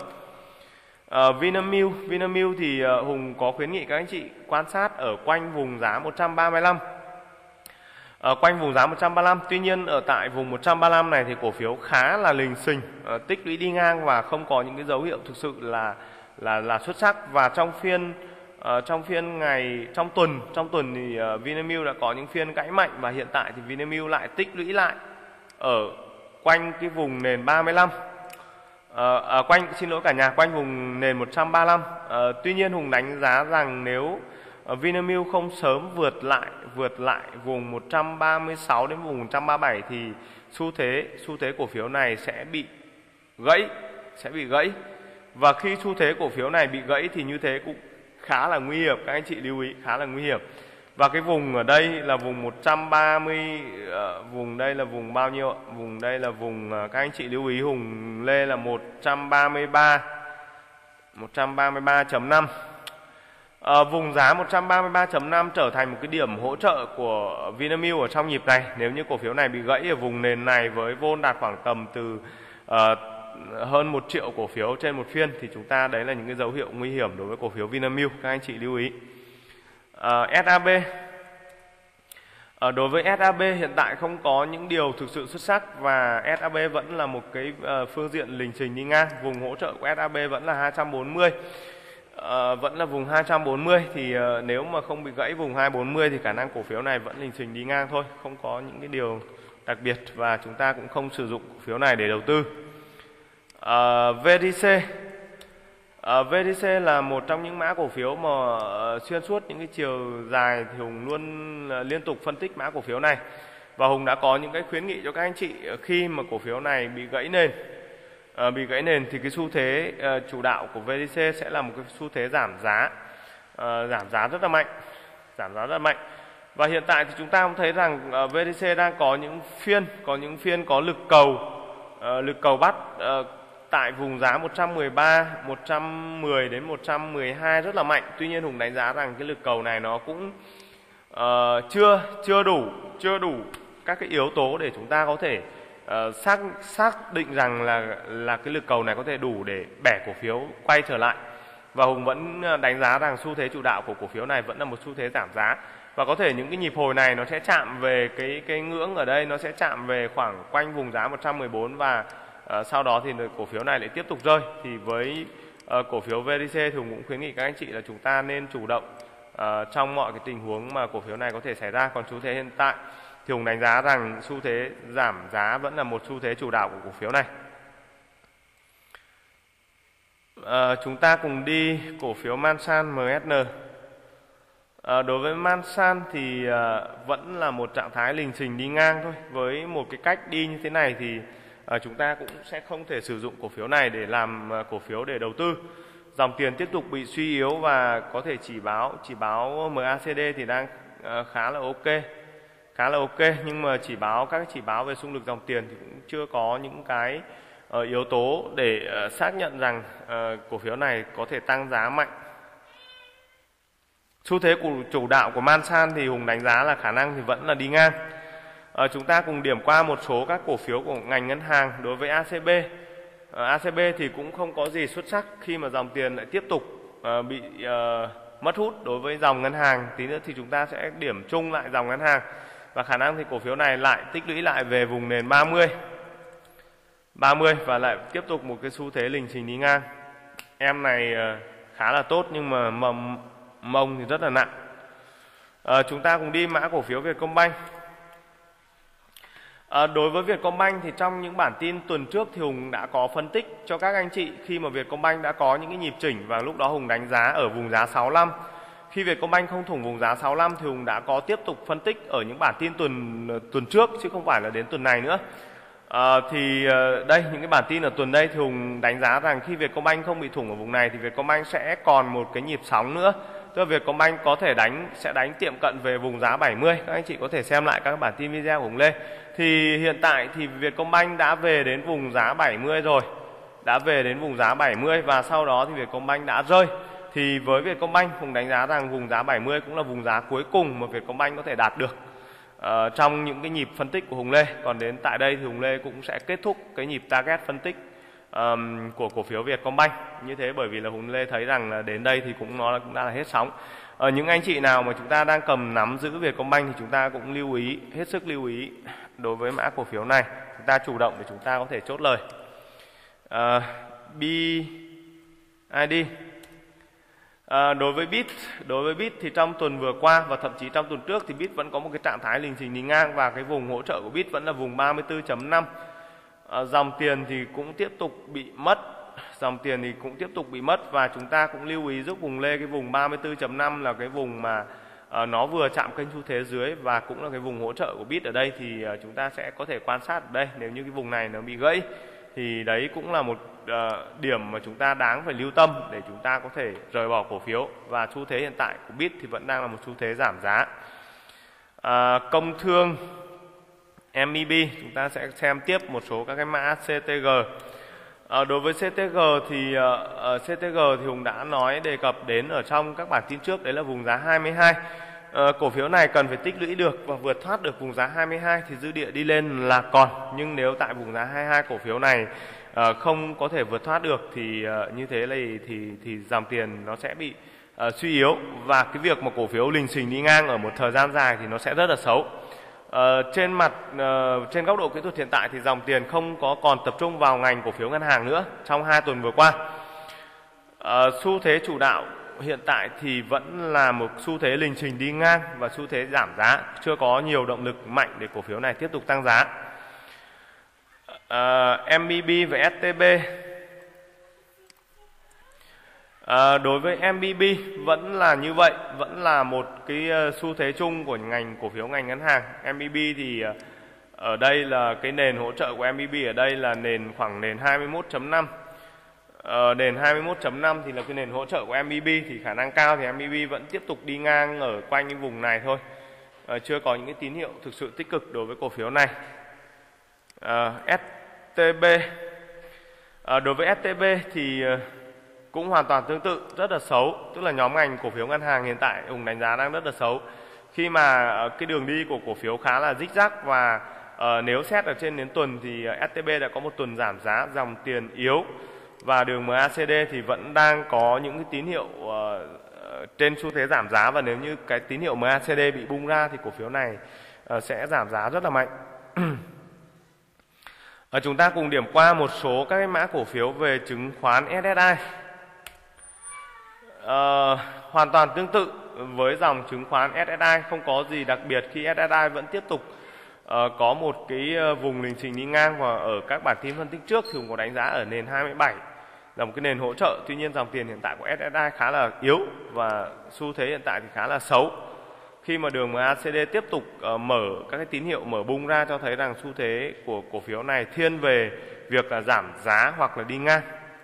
Speaker 1: Vinamilk thì Hùng có khuyến nghị các anh chị quan sát ở quanh vùng giá 135. Quanh vùng giá 135, tuy nhiên ở tại vùng 135 này thì cổ phiếu khá là lình xình, tích lũy đi ngang và không có những cái dấu hiệu thực sự là xuất sắc. Và trong tuần thì Vinamilk đã có những phiên gãy mạnh, và hiện tại thì Vinamilk lại tích lũy lại ở quanh cái vùng nền 35. Quanh vùng nền 135. Tuy nhiên Hùng đánh giá rằng nếu Vinamilk không sớm vượt lại vùng 136 đến vùng 137 thì xu thế cổ phiếu này sẽ bị gãy. Và khi xu thế cổ phiếu này bị gãy thì như thế cũng khá là nguy hiểm, các anh chị lưu ý, khá là nguy hiểm. Và cái vùng ở đây là vùng 130, vùng đây là vùng bao nhiêu ạ? Vùng đây là vùng các anh chị lưu ý Hùng Lê là 133.5. Vùng giá 133.5 trở thành một cái điểm hỗ trợ của Vinamilk ở trong nhịp này. Nếu như cổ phiếu này bị gãy ở vùng nền này với vôn đạt khoảng tầm từ hơn 1 triệu cổ phiếu trên một phiên thì chúng ta đấy là những cái dấu hiệu nguy hiểm đối với cổ phiếu Vinamilk, các anh chị lưu ý. SAB. Đối với SAB hiện tại không có những điều thực sự xuất sắc, và SAB vẫn là một cái phương diện lình xình đi ngang. Vùng hỗ trợ của SAB vẫn là 240. Vẫn là vùng 240, thì nếu mà không bị gãy vùng 240 thì khả năng cổ phiếu này vẫn lình xình đi ngang thôi, không có những cái điều đặc biệt, và chúng ta cũng không sử dụng cổ phiếu này để đầu tư. VDC là một trong những mã cổ phiếu mà xuyên suốt những cái chiều dài thì Hùng luôn liên tục phân tích mã cổ phiếu này, và Hùng đã có những cái khuyến nghị cho các anh chị khi mà cổ phiếu này bị gãy nền. Thì cái xu thế chủ đạo của VDC sẽ là một cái xu thế giảm giá rất là mạnh. Và hiện tại thì chúng ta cũng thấy rằng VDC đang có những phiên có lực cầu bắt tại vùng giá 113, 110 đến 112 rất là mạnh. Tuy nhiên Hùng đánh giá rằng cái lực cầu này nó cũng chưa đủ các cái yếu tố để chúng ta có thể xác định rằng là cái lực cầu này có thể đủ để bẻ cổ phiếu quay trở lại. và Hùng vẫn đánh giá rằng xu thế chủ đạo của cổ phiếu này vẫn là một xu thế giảm giá. Và có thể những cái nhịp hồi này nó sẽ chạm về cái ngưỡng ở đây, nó sẽ chạm về khoảng quanh vùng giá 114 và sau đó thì cổ phiếu này lại tiếp tục rơi. Thì với cổ phiếu VDC thì Hùng cũng khuyến nghị các anh chị là chúng ta nên chủ động trong mọi cái tình huống mà cổ phiếu này có thể xảy ra. Còn xu thế hiện tại thì Hùng đánh giá rằng xu thế giảm giá vẫn là một xu thế chủ đạo của cổ phiếu này. Chúng ta cùng đi cổ phiếu Mansan MSN. Đối với Mansan thì vẫn là một trạng thái lình xình đi ngang thôi. Với một cái cách đi như thế này thì chúng ta cũng sẽ không thể sử dụng cổ phiếu này để làm cổ phiếu để đầu tư. Dòng tiền tiếp tục bị suy yếu và có thể chỉ báo MACD thì đang khá là ok, nhưng mà các chỉ báo về xung lực dòng tiền thì cũng chưa có những cái yếu tố để xác nhận rằng cổ phiếu này có thể tăng giá mạnh. Xu thế của chủ đạo của Mansan thì Hùng đánh giá là khả năng thì vẫn là đi ngang. Chúng ta cùng điểm qua một số các cổ phiếu của ngành ngân hàng. Đối với ACB, ACB thì cũng không có gì xuất sắc khi mà dòng tiền lại tiếp tục bị mất hút đối với dòng ngân hàng. Tí nữa thì chúng ta sẽ điểm chung lại dòng ngân hàng và khả năng thì cổ phiếu này lại tích lũy lại về vùng nền 30 và lại tiếp tục một cái xu thế lình xình đi ngang. Em này khá là tốt nhưng mà mông thì rất là nặng. Chúng ta cùng đi mã cổ phiếu Vietcombank. Đối với Vietcombank thì trong những bản tin tuần trước thì Hùng đã có phân tích cho các anh chị khi mà Vietcombank đã có những cái nhịp chỉnh và lúc đó Hùng đánh giá ở vùng giá 65. Khi Vietcombank không thủng vùng giá 65 thì Hùng đã có tiếp tục phân tích ở những bản tin tuần trước chứ không phải là đến tuần này nữa. Đây những cái bản tin ở tuần đây thì Hùng đánh giá rằng khi Vietcombank không bị thủng ở vùng này thì Vietcombank sẽ còn một cái nhịp sóng nữa. Tức là Vietcombank có thể sẽ đánh tiệm cận về vùng giá 70. Các anh chị có thể xem lại các bản tin video của Hùng Lê. Thì hiện tại thì Vietcombank đã về đến vùng giá 70 rồi. Và sau đó thì Vietcombank đã rơi. Thì với Vietcombank Hùng đánh giá rằng vùng giá 70 cũng là vùng giá cuối cùng mà Vietcombank có thể đạt được trong những cái nhịp phân tích của Hùng Lê. Còn đến tại đây thì Hùng Lê cũng sẽ kết thúc cái nhịp target phân tích của cổ phiếu Vietcombank như thế, bởi vì là Hùng Lê thấy rằng là đến đây thì cũng đã là hết sóng. Những anh chị nào mà chúng ta đang cầm nắm giữ Vietcombank thì chúng ta cũng hết sức lưu ý đối với mã cổ phiếu này, chúng ta chủ động để chúng ta có thể chốt lời. BID. Đối với BIT thì trong tuần vừa qua và thậm chí trong tuần trước thì BIT vẫn có một cái trạng thái lình xình đi ngang và cái vùng hỗ trợ của BIT vẫn là vùng 34.5. Dòng tiền thì cũng tiếp tục bị mất và chúng ta cũng lưu ý giúp Hùng Lê cái vùng 34.5 là cái vùng mà nó vừa chạm kênh xu thế dưới và cũng là cái vùng hỗ trợ của BIT ở đây, thì chúng ta sẽ có thể quan sát ở đây. Nếu như cái vùng này nó bị gãy thì đấy cũng là một điểm mà chúng ta đáng phải lưu tâm để chúng ta có thể rời bỏ cổ phiếu. Và xu thế hiện tại của BIT thì vẫn đang là một xu thế giảm giá. Công Thương, MEB, chúng ta sẽ xem tiếp một số các cái mã CTG. Đối với CTG thì Hùng đã đề cập đến ở trong các bản tin trước, đấy là vùng giá 22. Cổ phiếu này cần phải tích lũy được và vượt thoát được vùng giá 22 thì dư địa đi lên là còn. Nhưng nếu tại vùng giá 22 cổ phiếu này không có thể vượt thoát được thì như thế này thì dòng tiền nó sẽ bị suy yếu, và cái việc mà cổ phiếu lình xình đi ngang ở một thời gian dài thì nó sẽ rất là xấu. Trên góc độ kỹ thuật hiện tại thì dòng tiền không còn tập trung vào ngành cổ phiếu ngân hàng nữa trong 2 tuần vừa qua. Xu thế chủ đạo hiện tại thì vẫn là một xu thế lình xình đi ngang và xu thế giảm giá, chưa có nhiều động lực mạnh để cổ phiếu này tiếp tục tăng giá. MBB và STB. Đối với MBB vẫn là như vậy, vẫn là một cái xu thế chung của ngành cổ phiếu ngành ngân hàng. MBB thì ở đây là cái nền hỗ trợ của MBB ở đây là khoảng nền 21.5. Nền 21.5 thì là cái nền hỗ trợ của MBB, thì khả năng cao thì MBB vẫn tiếp tục đi ngang ở quanh cái vùng này thôi. Chưa có những cái tín hiệu thực sự tích cực đối với cổ phiếu này. STB. Đối với STB thì cũng hoàn toàn tương tự, rất là xấu. Tức là nhóm ngành cổ phiếu ngân hàng hiện tại Hùng đánh giá đang rất là xấu, khi mà cái đường đi của cổ phiếu khá là rích rắc. Và nếu xét ở trên đến tuần thì STB đã có một tuần giảm giá, dòng tiền yếu và đường MACD thì vẫn đang có những cái tín hiệu trên xu thế giảm giá, và nếu như cái tín hiệu MACD bị bung ra thì cổ phiếu này sẽ giảm giá rất là mạnh. Chúng ta cùng điểm qua một số các cái mã cổ phiếu về chứng khoán SSI. Hoàn toàn tương tự với dòng chứng khoán SSI, không có gì đặc biệt khi SSI vẫn tiếp tục có một cái vùng lình xình đi ngang, và ở các bản tin phân tích trước thì cũng có đánh giá ở nền 27 là một cái nền hỗ trợ. Tuy nhiên dòng tiền hiện tại của SSI khá là yếu và xu thế hiện tại thì khá là xấu. Khi mà đường MACD tiếp tục mở các cái tín hiệu mở bung ra cho thấy rằng xu thế của cổ phiếu này thiên về việc là giảm giá hoặc là đi ngang.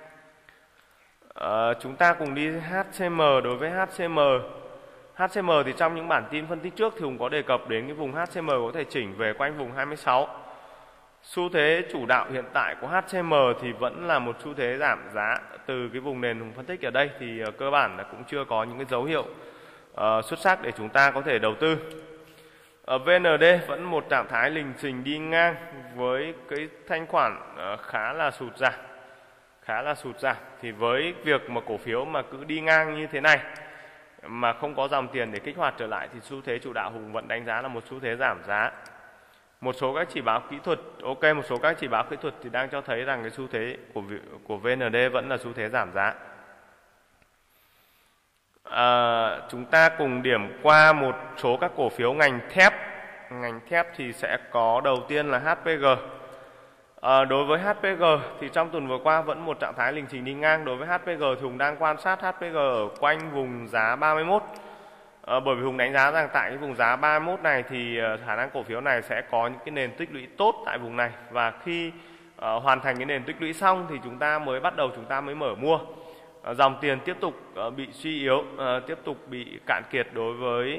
Speaker 1: Chúng ta cùng đi HCM. Đối với HCM thì trong những bản tin phân tích trước thì cũng có đề cập đến cái vùng HCM có thể chỉnh về quanh vùng 26. Xu thế chủ đạo hiện tại của HCM thì vẫn là một xu thế giảm giá từ cái vùng nền Hùng phân tích ở đây, thì cơ bản là cũng chưa có những cái dấu hiệu xuất sắc để chúng ta có thể đầu tư. VND vẫn một trạng thái lình xình đi ngang với cái thanh khoản khá là sụt giảm. Thì với việc mà cổ phiếu mà cứ đi ngang như thế này mà không có dòng tiền để kích hoạt trở lại thì xu thế chủ đạo Hùng vẫn đánh giá là một xu thế giảm giá. Một số các chỉ báo kỹ thuật, một số các chỉ báo kỹ thuật thì đang cho thấy rằng cái xu thế của VND vẫn là xu thế giảm giá. Chúng ta cùng điểm qua một số các cổ phiếu ngành thép. Ngành thép thì sẽ có đầu tiên là HPG. Đối với HPG thì trong tuần vừa qua vẫn một trạng thái lình xình đi ngang. Đối với HPG thì Hùng đang quan sát HPG ở quanh vùng giá 31. Bởi vì Hùng đánh giá rằng tại cái vùng giá 31 này thì khả năng cổ phiếu này sẽ có những cái nền tích lũy tốt tại vùng này, và khi hoàn thành cái nền tích lũy xong thì chúng ta mới mở mua. Dòng tiền tiếp tục bị suy yếu, tiếp tục bị cạn kiệt đối với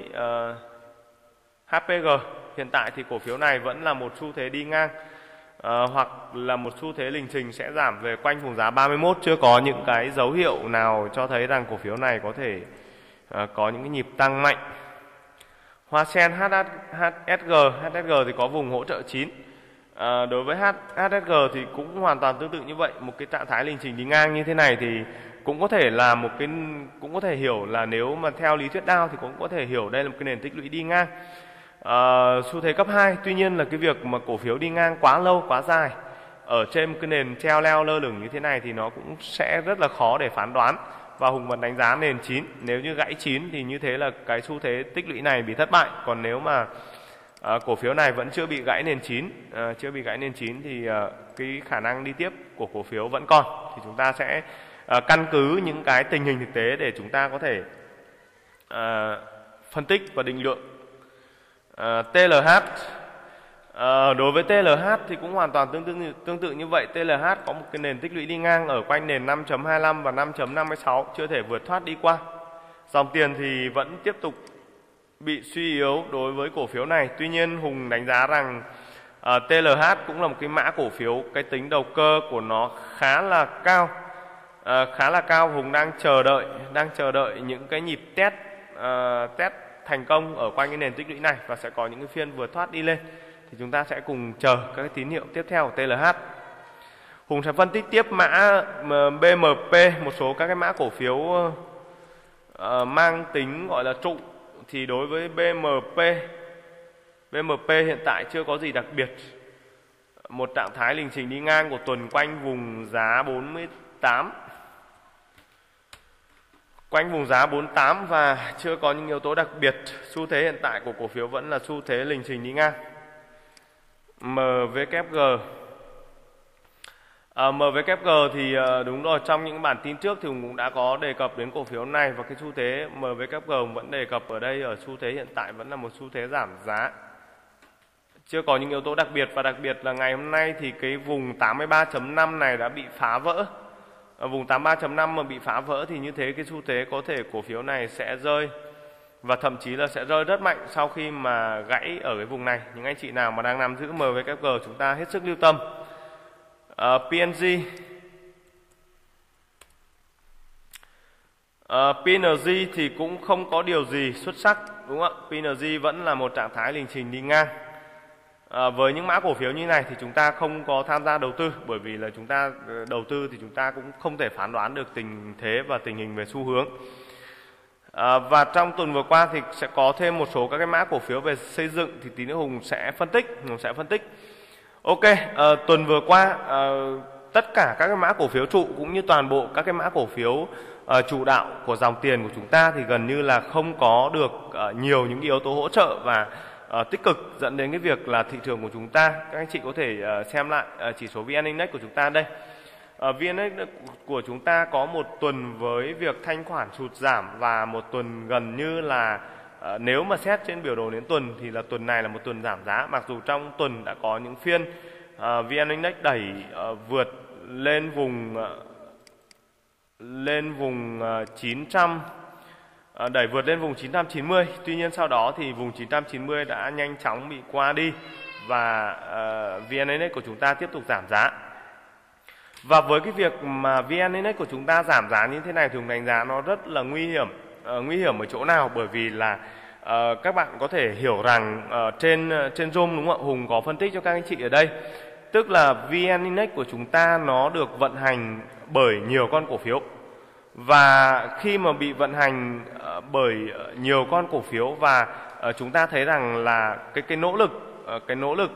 Speaker 1: HPG. Hiện tại thì cổ phiếu này vẫn là một xu thế đi ngang, hoặc là một xu thế lình xình sẽ giảm về quanh vùng giá 31. Chưa có những cái dấu hiệu nào cho thấy rằng cổ phiếu này có thể có những cái nhịp tăng mạnh. Hoa Sen HSG thì có vùng hỗ trợ 9. Đối với HSG thì cũng hoàn toàn tương tự như vậy, một cái trạng thái lình xình đi ngang như thế này thì cũng có thể hiểu là nếu mà theo lý thuyết Dow thì cũng có thể hiểu đây là một cái nền tích lũy đi ngang. Xu thế cấp 2, tuy nhiên là cái việc mà cổ phiếu đi ngang quá lâu quá dài ở trên cái nền treo leo lơ lửng như thế này thì nó cũng sẽ rất là khó để phán đoán, và Hùng vẫn đánh giá nền 9. Nếu như gãy 9 thì như thế là cái xu thế tích lũy này bị thất bại. Còn nếu mà cổ phiếu này vẫn chưa bị gãy nền 9, thì cái khả năng đi tiếp của cổ phiếu vẫn còn. Thì chúng ta sẽ căn cứ những cái tình hình thực tế để chúng ta có thể phân tích và định lượng. TLH, đối với TLH thì cũng hoàn toàn tương tự như vậy. TLH có một cái nền tích lũy đi ngang ở quanh nền 5.25 và 5.56, chưa thể vượt thoát đi qua. Dòng tiền thì vẫn tiếp tục bị suy yếu đối với cổ phiếu này. Tuy nhiên Hùng đánh giá rằng TLH cũng là một cái mã cổ phiếu, cái tính đầu cơ của nó khá là cao. Hùng đang chờ đợi những cái nhịp test thành công ở quanh cái nền tích lũy này, và sẽ có những cái phiên vượt thoát đi lên. Thì chúng ta sẽ cùng chờ các cái tín hiệu tiếp theo của TLH. Hùng sẽ phân tích tiếp mã BMP, một số các cái mã cổ phiếu mang tính gọi là trụ. Thì đối với BMP hiện tại chưa có gì đặc biệt. Một trạng thái lình xình đi ngang của tuần quanh vùng giá 48. Và chưa có những yếu tố đặc biệt. Xu thế hiện tại của cổ phiếu vẫn là xu thế lình xình đi ngang. MVKG thì đúng rồi, trong những bản tin trước thì cũng đã có đề cập đến cổ phiếu này, và cái xu thế MVKG vẫn đề cập ở đây, ở xu thế hiện tại vẫn là một xu thế giảm giá. Chưa có những yếu tố đặc biệt, và đặc biệt là ngày hôm nay thì cái vùng 83.5 này đã bị phá vỡ. Ở vùng 83.5 mà bị phá vỡ thì như thế cái xu thế có thể cổ phiếu này sẽ rơi, và thậm chí là sẽ rơi rất mạnh sau khi mà gãy ở cái vùng này. Những anh chị nào mà đang nắm giữ MVKG chúng ta hết sức lưu tâm. PNG thì cũng không có điều gì xuất sắc, đúng không ạ? PNG vẫn là một trạng thái lình xình đi ngang. Với những mã cổ phiếu như này thì chúng ta không có tham gia đầu tư, bởi vì là chúng ta đầu tư thì chúng ta cũng không thể phán đoán được tình thế và tình hình về xu hướng. Và trong tuần vừa qua thì sẽ có thêm một số các cái mã cổ phiếu về xây dựng thì tí nữa Hùng sẽ phân tích. Ok, tuần vừa qua tất cả các cái mã cổ phiếu trụ cũng như toàn bộ các cái mã cổ phiếu chủ đạo của dòng tiền của chúng ta thì gần như là không có được nhiều những yếu tố hỗ trợ và tích cực dẫn đến cái việc là thị trường của chúng ta. Các anh chị có thể xem lại chỉ số VN Index của chúng ta đây. VN Index của chúng ta có một tuần với việc thanh khoản sụt giảm và một tuần gần như là nếu mà xét trên biểu đồ đến tuần thì là tuần này là một tuần giảm giá, mặc dù trong tuần đã có những phiên VN Index đẩy vượt lên vùng 900, đẩy vượt lên vùng 990. Tuy nhiên sau đó thì vùng 990 đã nhanh chóng bị qua đi và VN Index của chúng ta tiếp tục giảm giá. Và với cái việc mà VN Index của chúng ta giảm giá như thế này thì Hùng đánh giá nó rất là nguy hiểm. Nguy hiểm ở chỗ nào? Bởi vì là các bạn có thể hiểu rằng trên Zoom đúng không ạ? Hùng có phân tích cho các anh chị ở đây. Tức là VN Index của chúng ta nó được vận hành bởi nhiều con cổ phiếu. Và khi mà bị vận hành bởi nhiều con cổ phiếu và chúng ta thấy rằng là cái nỗ lực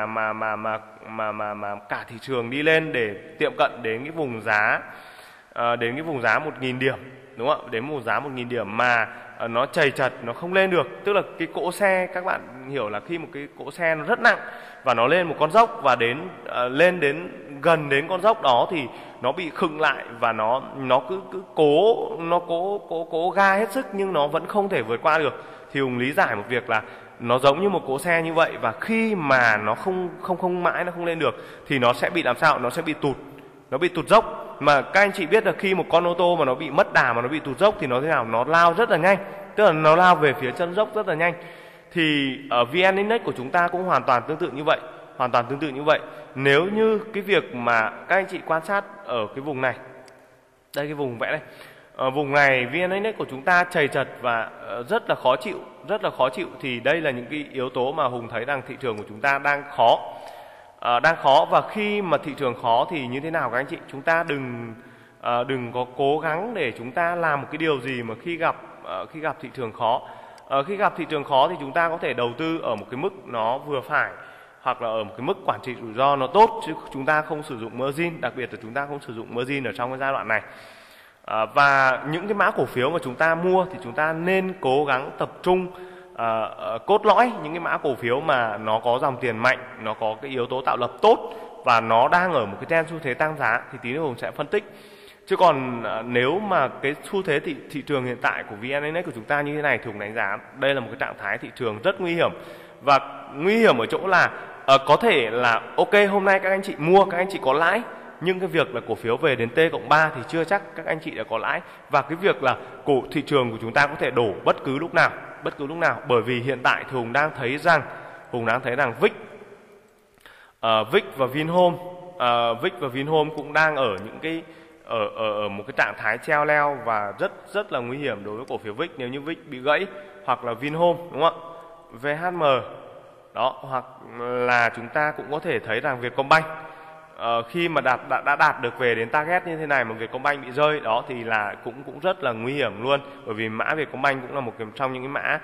Speaker 1: mà cả thị trường đi lên để tiệm cận đến cái vùng giá 1.000 điểm, đúng không ạ? Đến vùng giá 1.000 điểm mà nó chầy chật, nó không lên được. Tức là cái cỗ xe, các bạn hiểu là khi một cái cỗ xe nó rất nặng và nó lên một con dốc và lên đến gần đến con dốc đó thì nó bị khựng lại và nó cứ cố ga hết sức nhưng nó vẫn không thể vượt qua được. Thì Hùng lý giải một việc là nó giống như một cỗ xe như vậy, và khi mà nó không mãi nó không lên được thì nó sẽ bị làm sao? Nó sẽ bị tụt dốc. Mà các anh chị biết là khi một con ô tô mà nó bị mất đà mà nó bị tụt dốc thì nó thế nào? Nó lao rất là nhanh, tức là nó lao về phía chân dốc rất là nhanh. Thì ở VN Index của chúng ta cũng hoàn toàn tương tự như vậy. Nếu như cái việc mà các anh chị quan sát ở cái vùng này, đây cái vùng vẽ đây, vùng này VN Index của chúng ta chầy chật và rất là khó chịu thì đây là những cái yếu tố mà Hùng thấy rằng thị trường của chúng ta đang khó. Và khi mà thị trường khó thì như thế nào các anh chị? Chúng ta đừng có cố gắng để chúng ta làm một cái điều gì mà khi gặp thị trường khó. Khi gặp thị trường khó thì chúng ta có thể đầu tư ở một cái mức nó vừa phải hoặc là ở một cái mức quản trị rủi ro nó tốt, chứ chúng ta không sử dụng margin, đặc biệt là chúng ta không sử dụng margin ở trong cái giai đoạn này. Và những cái mã cổ phiếu mà chúng ta mua thì chúng ta nên cố gắng tập trung cốt lõi những cái mã cổ phiếu mà nó có dòng tiền mạnh, nó có cái yếu tố tạo lập tốt và nó đang ở một cái trend xu thế tăng giá thì tí nữa Hùng sẽ phân tích. Chứ còn nếu mà cái xu thế thị trường hiện tại của VN Index của chúng ta như thế này thì Hùng đánh giá đây là một cái trạng thái thị trường rất nguy hiểm. Và nguy hiểm ở chỗ là có thể là ok hôm nay các anh chị mua, các anh chị có lãi, nhưng cái việc là cổ phiếu về đến T+3 thì chưa chắc các anh chị đã có lãi. Và cái việc là thị trường của chúng ta có thể đổ bất cứ lúc nào. Bởi vì hiện tại thì Hùng đang thấy rằng VIX và Vinhome cũng đang ở những cái ở một cái trạng thái treo leo và rất là nguy hiểm đối với cổ phiếu VIX nếu như VIX bị gãy, hoặc là Vinhome đúng không ạ? VHM đó, hoặc là chúng ta cũng có thể thấy rằng Vietcombank khi mà đã đạt được về đến target như thế này mà Vietcombank bị rơi đó thì là cũng rất là nguy hiểm luôn, bởi vì mã Vietcombank cũng là một trong những cái mã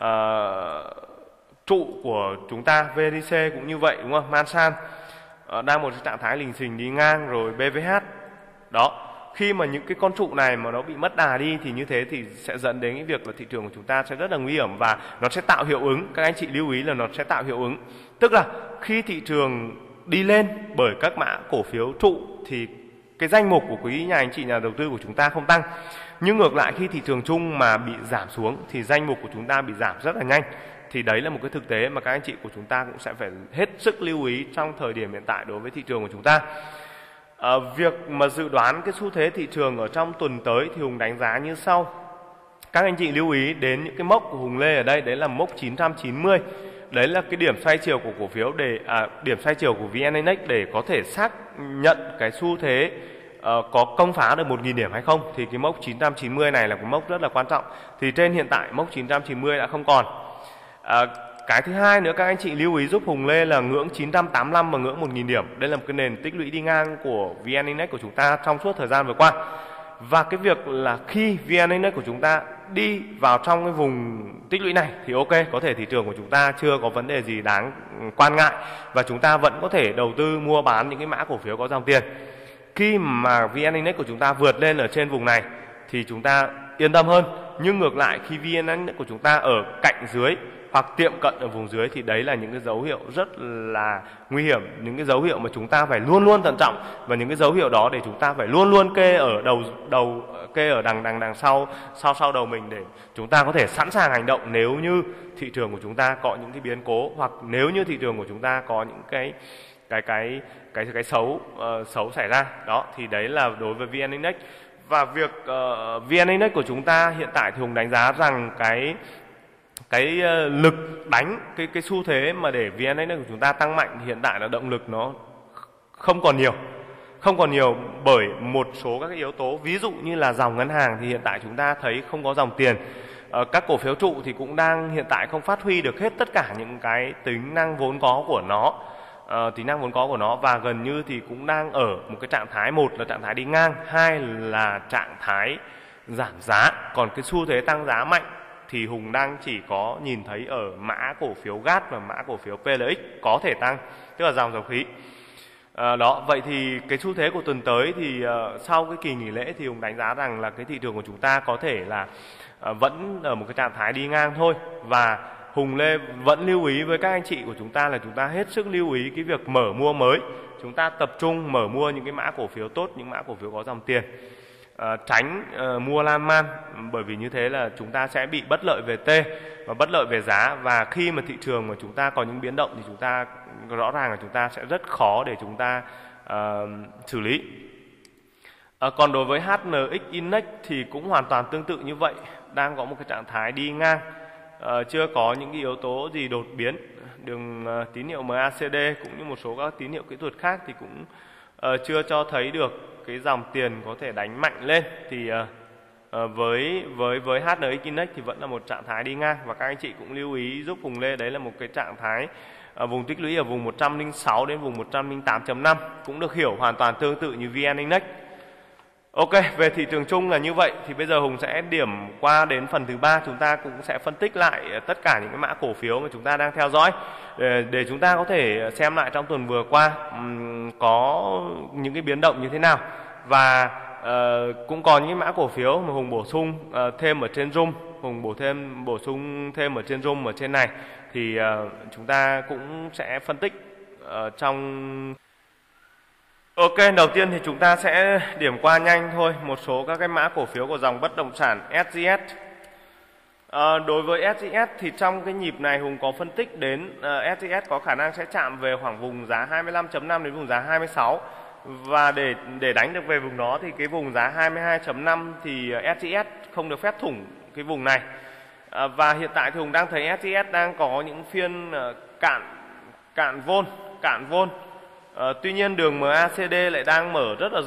Speaker 1: trụ của chúng ta. VDC cũng như vậy đúng không? Mansan đang một trạng thái lình xình đi ngang, rồi BVH đó. Khi mà những cái con trụ này mà nó bị mất đà đi thì như thế thì sẽ dẫn đến cái việc là thị trường của chúng ta sẽ rất là nguy hiểm và nó sẽ tạo hiệu ứng. Các anh chị lưu ý là nó sẽ tạo hiệu ứng, tức là khi thị trường đi lên bởi các mã cổ phiếu trụ thì cái danh mục của quý nhà anh chị nhà đầu tư của chúng ta không tăng, nhưng ngược lại khi thị trường chung mà bị giảm xuống thì danh mục của chúng ta bị giảm rất là nhanh. Thì đấy là một cái thực tế mà các anh chị của chúng ta cũng sẽ phải hết sức lưu ý trong thời điểm hiện tại đối với thị trường của chúng ta. Việc mà dự đoán cái xu thế thị trường ở trong tuần tới thì Hùng đánh giá như sau. Các anh chị lưu ý đến những cái mốc của Hùng lê ở đây, đấy là mốc 990. Đấy là cái điểm xoay chiều của cổ phiếu điểm xoay chiều của VN Index để có thể xác nhận cái xu thế có công phá được 1.000 điểm hay không. Thì cái mốc 990 này là cái mốc rất là quan trọng. Thì trên hiện tại mốc 990 đã không còn. Cái thứ hai nữa các anh chị lưu ý giúp Hùng Lê là ngưỡng 985 và ngưỡng 1000 điểm. Đây là một cái nền tích lũy đi ngang của VN Index của chúng ta trong suốt thời gian vừa qua. Và cái việc là khi VN Index của chúng ta đi vào trong cái vùng tích lũy này thì ok, có thể thị trường của chúng ta chưa có vấn đề gì đáng quan ngại và chúng ta vẫn có thể đầu tư mua bán những cái mã cổ phiếu có dòng tiền. Khi mà VN Index của chúng ta vượt lên ở trên vùng này thì chúng ta yên tâm hơn. Nhưng ngược lại khi VN Index của chúng ta ở cạnh dưới hoặc tiệm cận ở vùng dưới thì đấy là những cái dấu hiệu rất là nguy hiểm, những cái dấu hiệu mà chúng ta phải luôn luôn thận trọng, và những cái dấu hiệu đó để chúng ta phải luôn luôn kê ở kê ở đằng sau đầu mình để chúng ta có thể sẵn sàng hành động nếu như thị trường của chúng ta có những cái biến cố, hoặc nếu như thị trường của chúng ta có những cái xấu xảy ra. Đó thì đấy là đối với VN Index. Và việc VN Index của chúng ta hiện tại thì Hùng đánh giá rằng cái lực đánh cái xu thế mà để VN Index của chúng ta tăng mạnh thì hiện tại là động lực nó không còn nhiều bởi một số các cái yếu tố, ví dụ như là dòng ngân hàng thì hiện tại chúng ta thấy không có dòng tiền. Các cổ phiếu trụ thì cũng đang hiện tại không phát huy được hết tất cả những cái tính năng vốn có của nó, và gần như thì cũng đang ở một cái trạng thái, một là trạng thái đi ngang, hai là trạng thái giảm giá. Còn cái xu thế tăng giá mạnh thì Hùng đang chỉ có nhìn thấy ở mã cổ phiếu GAT và mã cổ phiếu PLX có thể tăng, tức là dòng dầu khí. Đó, vậy thì cái xu thế của tuần tới thì sau cái kỳ nghỉ lễ thì Hùng đánh giá rằng là cái thị trường của chúng ta có thể là vẫn ở một cái trạng thái đi ngang thôi. Và Hùng Lê vẫn lưu ý với các anh chị của chúng ta là chúng ta hết sức lưu ý cái việc mở mua mới. Chúng ta tập trung mở mua những cái mã cổ phiếu tốt, những mã cổ phiếu có dòng tiền, tránh mua lan man, bởi vì như thế là chúng ta sẽ bị bất lợi về T và bất lợi về giá. Và khi mà thị trường mà chúng ta có những biến động thì chúng ta rõ ràng là chúng ta sẽ rất khó để chúng ta xử lý. Còn đối với HNX Index thì cũng hoàn toàn tương tự như vậy, đang có một cái trạng thái đi ngang, chưa có những cái yếu tố gì đột biến. Đường tín hiệu MACD cũng như một số các tín hiệu kỹ thuật khác thì cũng chưa cho thấy được cái dòng tiền có thể đánh mạnh lên. Thì với HNX Index thì vẫn là một trạng thái đi ngang, và các anh chị cũng lưu ý giúp Hùng Lê đấy là một cái trạng thái vùng tích lũy ở vùng 106 đến vùng 108.5, cũng được hiểu hoàn toàn tương tự như VN Index. Ok, về thị trường chung là như vậy. Thì bây giờ Hùng sẽ điểm qua đến phần thứ 3, chúng ta cũng sẽ phân tích lại tất cả những cái mã cổ phiếu mà chúng ta đang theo dõi để chúng ta có thể xem lại trong tuần vừa qua có những cái biến động như thế nào. Và cũng có những cái mã cổ phiếu mà Hùng bổ sung thêm ở trên room, Hùng bổ sung thêm ở trên room ở trên này thì chúng ta cũng sẽ phân tích trong. Ok, đầu tiên thì chúng ta sẽ điểm qua nhanh thôi một số các cái mã cổ phiếu của dòng bất động sản SGS. Đối với SGS thì trong cái nhịp này Hùng có phân tích đến SGS có khả năng sẽ chạm về khoảng vùng giá 25.5 đến vùng giá 26. Và để đánh được về vùng đó thì cái vùng giá 22.5 thì SGS không được phép thủng cái vùng này. Và hiện tại thì Hùng đang thấy SGS đang có những phiên cạn vôn. Tuy nhiên đường MACD lại đang mở rất là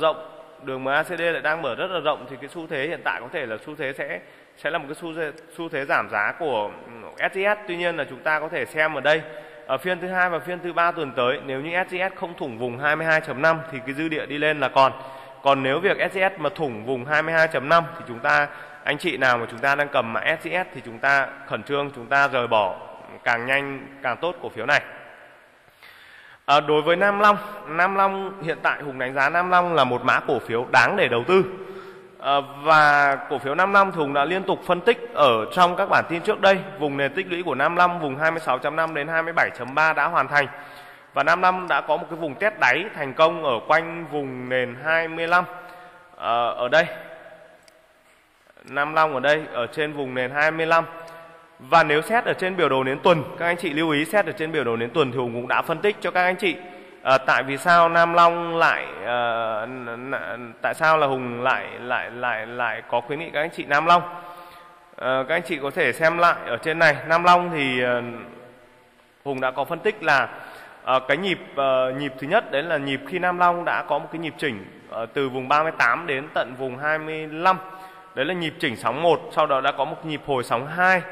Speaker 1: rộng, thì cái xu thế hiện tại có thể là xu thế sẽ là một cái xu thế giảm giá của SGS. Tuy nhiên là chúng ta có thể xem ở đây ở phiên thứ 2 và phiên thứ 3 tuần tới, nếu như SGS không thủng vùng 22.5 thì cái dư địa đi lên là còn nếu việc SGS mà thủng vùng 22.5 thì chúng ta, anh chị nào mà chúng ta đang cầm mã SGS thì chúng ta khẩn trương chúng ta rời bỏ càng nhanh càng tốt cổ phiếu này. Đối với Nam Long hiện tại Hùng đánh giá Nam Long là một mã cổ phiếu đáng để đầu tư. Và cổ phiếu Nam Long thì Hùng đã liên tục phân tích ở trong các bản tin trước đây. Vùng nền tích lũy của Nam Long vùng 26.5 đến 27.3 đã hoàn thành. Và Nam Long đã có một cái vùng test đáy thành công ở quanh vùng nền 25. Ở đây Nam Long ở đây ở trên vùng nền 25. Và nếu xét ở trên biểu đồ nến tuần, các anh chị lưu ý xét ở trên biểu đồ nến tuần thì Hùng cũng đã phân tích cho các anh chị tại vì sao Nam Long lại tại sao là Hùng lại có khuyến nghị các anh chị Nam Long. Các anh chị có thể xem lại ở trên này. Nam Long thì Hùng đã có phân tích là cái nhịp thứ nhất đấy là nhịp khi Nam Long đã có một cái nhịp chỉnh từ vùng 38 đến tận vùng 25. Đấy là nhịp chỉnh sóng 1, sau đó đã có một nhịp hồi sóng 2.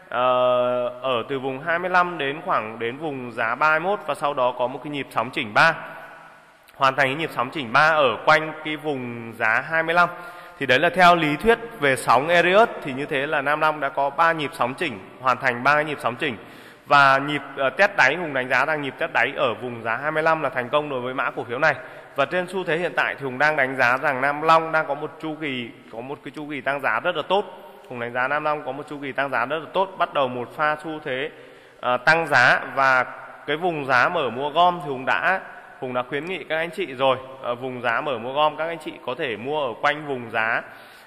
Speaker 1: ở từ vùng 25 đến khoảng đến vùng giá 31 và sau đó có một cái nhịp sóng chỉnh 3. Hoàn thành cái nhịp sóng chỉnh 3 ở quanh cái vùng giá 25. Thì đấy là theo lý thuyết về sóng Elliott, thì như thế là Nam Long đã có 3 nhịp sóng chỉnh, hoàn thành 3 nhịp sóng chỉnh. Và nhịp test đáy, Hùng đánh giá rằng nhịp test đáy ở vùng giá 25 là thành công đối với mã cổ phiếu này. Và trên xu thế hiện tại thì Hùng đang đánh giá rằng Nam Long đang có một cái chu kỳ tăng giá rất là tốt. Hùng đánh giá Nam Long có một chu kỳ tăng giá rất là tốt, bắt đầu một pha xu thế tăng giá, và cái vùng giá mở mua gom thì Hùng đã khuyến nghị các anh chị rồi. Vùng giá mở mua gom các anh chị có thể mua ở quanh vùng giá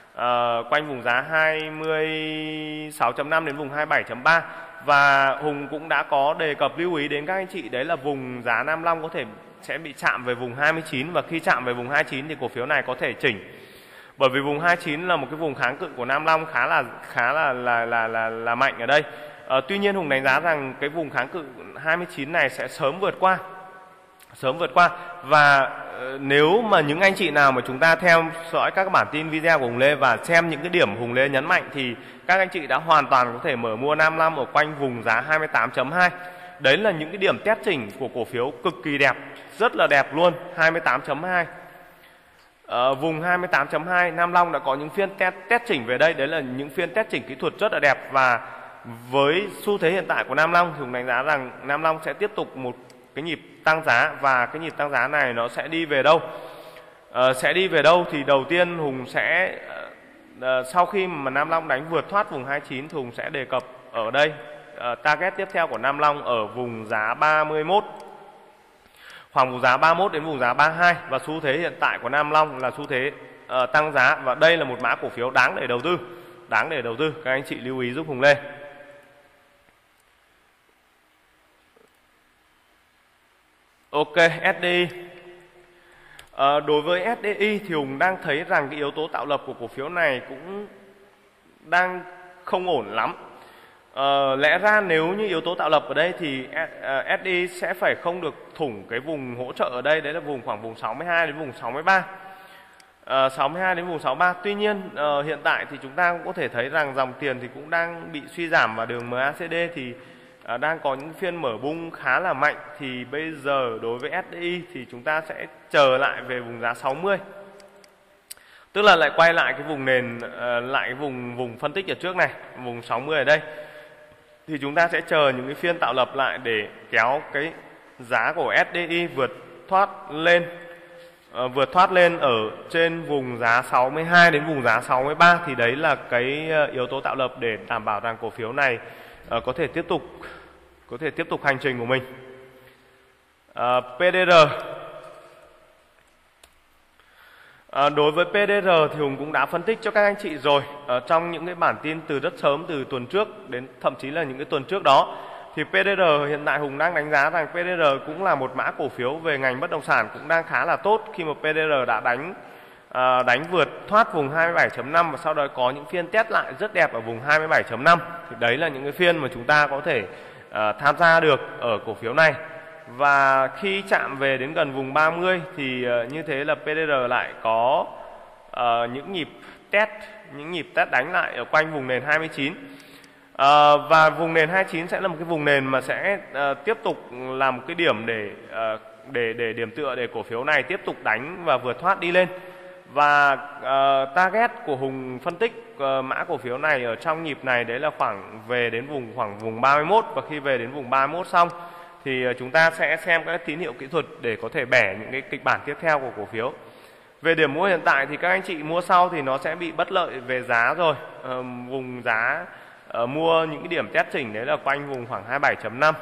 Speaker 1: 26.5 đến vùng 27.3. Và Hùng cũng đã có đề cập lưu ý đến các anh chị, đấy là vùng giá Nam Long có thể sẽ bị chạm về vùng 29, và khi chạm về vùng 29 thì cổ phiếu này có thể chỉnh. Bởi vì vùng 29 là một cái vùng kháng cự của Nam Long khá là mạnh ở đây. Tuy nhiên Hùng đánh giá rằng cái vùng kháng cự 29 này sẽ sớm vượt qua. Và nếu mà những anh chị nào mà chúng ta theo dõi các bản tin video của Hùng Lê và xem những cái điểm Hùng Lê nhấn mạnh, thì các anh chị đã hoàn toàn có thể mở mua Nam Long ở quanh vùng giá 28.2. Đấy là những cái điểm test chỉnh của cổ phiếu cực kỳ đẹp, rất là đẹp luôn. 28.2, vùng 28.2 Nam Long đã có những phiên test chỉnh về đây. Đấy là những phiên test chỉnh kỹ thuật rất là đẹp. Và với xu thế hiện tại của Nam Long thì Hùng đánh giá rằng Nam Long sẽ tiếp tục một cái nhịp tăng giá, và cái nhịp tăng giá này nó sẽ đi về đâu? Thì đầu tiên Hùng sẽ sau khi mà Nam Long đánh vượt thoát vùng 29 thì Hùng sẽ đề cập ở đây target tiếp theo của Nam Long ở vùng giá 31, khoảng vùng giá 31 đến vùng giá 32. Và xu thế hiện tại của Nam Long là xu thế tăng giá, và đây là một mã cổ phiếu đáng để đầu tư. Các anh chị lưu ý giúp Hùng Lê. Ok, SDI. Đối với SDI thì Hùng đang thấy rằng cái yếu tố tạo lập của cổ phiếu này cũng đang không ổn lắm. Lẽ ra nếu như yếu tố tạo lập ở đây thì SDI sẽ phải không được thủng cái vùng hỗ trợ ở đây, đấy là khoảng vùng 62 đến vùng 63. 62 đến vùng 63. Tuy nhiên hiện tại thì chúng ta cũng có thể thấy rằng dòng tiền thì cũng đang bị suy giảm, và đường MACD thì đang có những phiên mở bung khá là mạnh. Thì bây giờ đối với SDI thì chúng ta sẽ chờ lại về vùng giá 60, tức là lại quay lại cái vùng nền, lại cái vùng phân tích ở trước này, vùng 60 ở đây. Thì chúng ta sẽ chờ những cái phiên tạo lập lại để kéo cái giá của SDI vượt thoát lên ở trên vùng giá 62 đến vùng giá 63. Thì đấy là cái yếu tố tạo lập để đảm bảo rằng cổ phiếu này có thể tiếp tục hành trình của mình. PDR. Đối với PDR thì Hùng cũng đã phân tích cho các anh chị rồi trong những cái bản tin từ rất sớm, từ tuần trước đến thậm chí là những cái tuần trước đó. Thì PDR hiện tại Hùng đang đánh giá rằng PDR cũng là một mã cổ phiếu về ngành bất động sản cũng đang khá là tốt, khi mà PDR đã đánh vượt thoát vùng 27.5 và sau đó có những phiên test lại rất đẹp ở vùng 27.5. Thì đấy là những cái phiên mà chúng ta có thể tham gia được ở cổ phiếu này. Và khi chạm về đến gần vùng 30 thì như thế là PDR lại có những nhịp test đánh lại ở quanh vùng nền 29. Và vùng nền 29 sẽ là một cái vùng nền mà sẽ tiếp tục là một cái điểm để điểm tựa để cổ phiếu này tiếp tục đánh và vượt thoát đi lên. Và target của Hùng phân tích mã cổ phiếu này ở trong nhịp này đấy là khoảng vùng 31, và khi về đến vùng 31 xong thì chúng ta sẽ xem các tín hiệu kỹ thuật để có thể bẻ những cái kịch bản tiếp theo của cổ phiếu. Về điểm mua hiện tại thì các anh chị mua sau thì nó sẽ bị bất lợi về giá rồi. Vùng giá mua những cái điểm test chỉnh đấy là quanh vùng khoảng 27.5.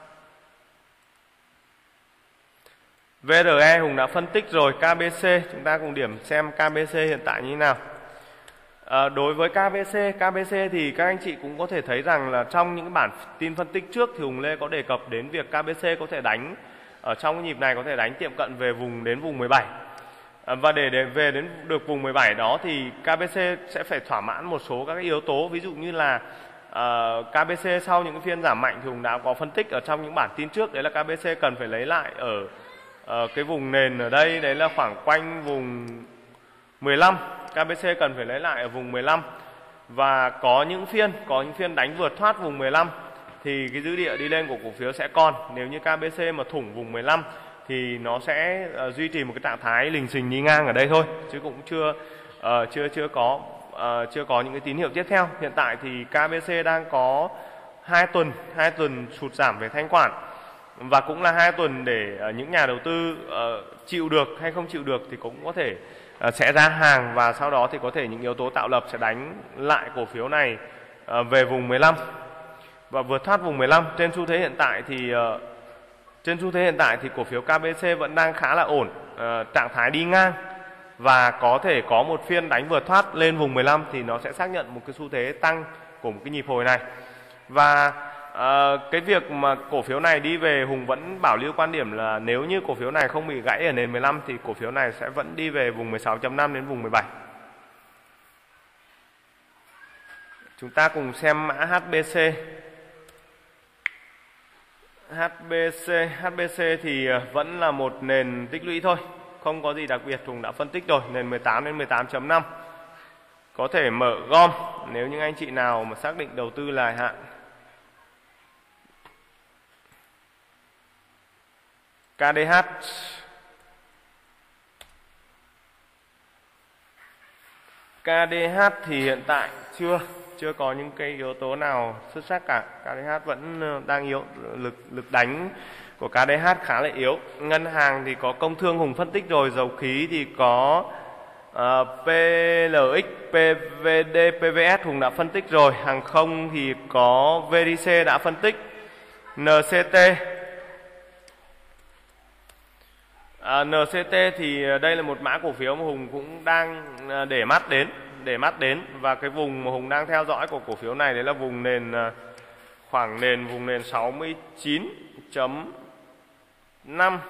Speaker 1: VRE Hùng đã phân tích rồi. KBC chúng ta cùng điểm xem KBC hiện tại như thế nào. Đối với KBC thì các anh chị cũng có thể thấy rằng là trong những bản tin phân tích trước thì Hùng Lê có đề cập đến việc KBC có thể đánh ở trong cái nhịp này, có thể đánh tiệm cận về đến vùng 17. Và để về đến được vùng 17 đó thì KBC sẽ phải thỏa mãn một số các cái yếu tố, ví dụ như là KBC sau những cái phiên giảm mạnh thì Hùng đã có phân tích ở trong những bản tin trước, đấy là KBC cần phải lấy lại ở cái vùng nền ở đây, đấy là khoảng quanh vùng 15. KBC cần phải lấy lại ở vùng 15. và có những phiên đánh vượt thoát vùng 15 thì cái dư địa đi lên của cổ phiếu sẽ còn. Nếu như KBC mà thủng vùng 15 thì nó sẽ duy trì một cái trạng thái lình xình đi ngang ở đây thôi, chứ cũng chưa có những cái tín hiệu tiếp theo. Hiện tại thì KBC đang có 2 tuần sụt giảm về thanh khoản, và cũng là 2 tuần để những nhà đầu tư chịu được hay không chịu được thì cũng có thể sẽ ra hàng, và sau đó thì có thể những yếu tố tạo lập sẽ đánh lại cổ phiếu này về vùng 15 và vượt thoát vùng 15. Trên xu thế hiện tại thì cổ phiếu KBC vẫn đang khá là ổn, trạng thái đi ngang, và có thể có một phiên đánh vượt thoát lên vùng 15 thì nó sẽ xác nhận một cái xu thế tăng của một cái nhịp hồi này. Và cái việc mà cổ phiếu này đi về, Hùng vẫn bảo lưu quan điểm là nếu như cổ phiếu này không bị gãy ở nền 15 thì cổ phiếu này sẽ vẫn đi về vùng 16.5 đến vùng 17. Chúng ta cùng xem mã HBC. HBC thì vẫn là một nền tích lũy thôi, không có gì đặc biệt. Hùng đã phân tích rồi, nền 18 đến 18.5 có thể mở gom nếu những anh chị nào mà xác định đầu tư dài hạn. KDH thì hiện tại chưa có những cái yếu tố nào xuất sắc cả. KDH vẫn đang yếu, lực đánh của KDH khá là yếu. Ngân hàng thì có Công Thương Hùng phân tích rồi, dầu khí thì có PLX, PVD, PVS Hùng đã phân tích rồi, hàng không thì có VDC đã phân tích, NCT. NCT thì đây là một mã cổ phiếu mà Hùng cũng đang để mắt đến, và cái vùng mà Hùng đang theo dõi của cổ phiếu này đấy là vùng nền vùng nền 69.5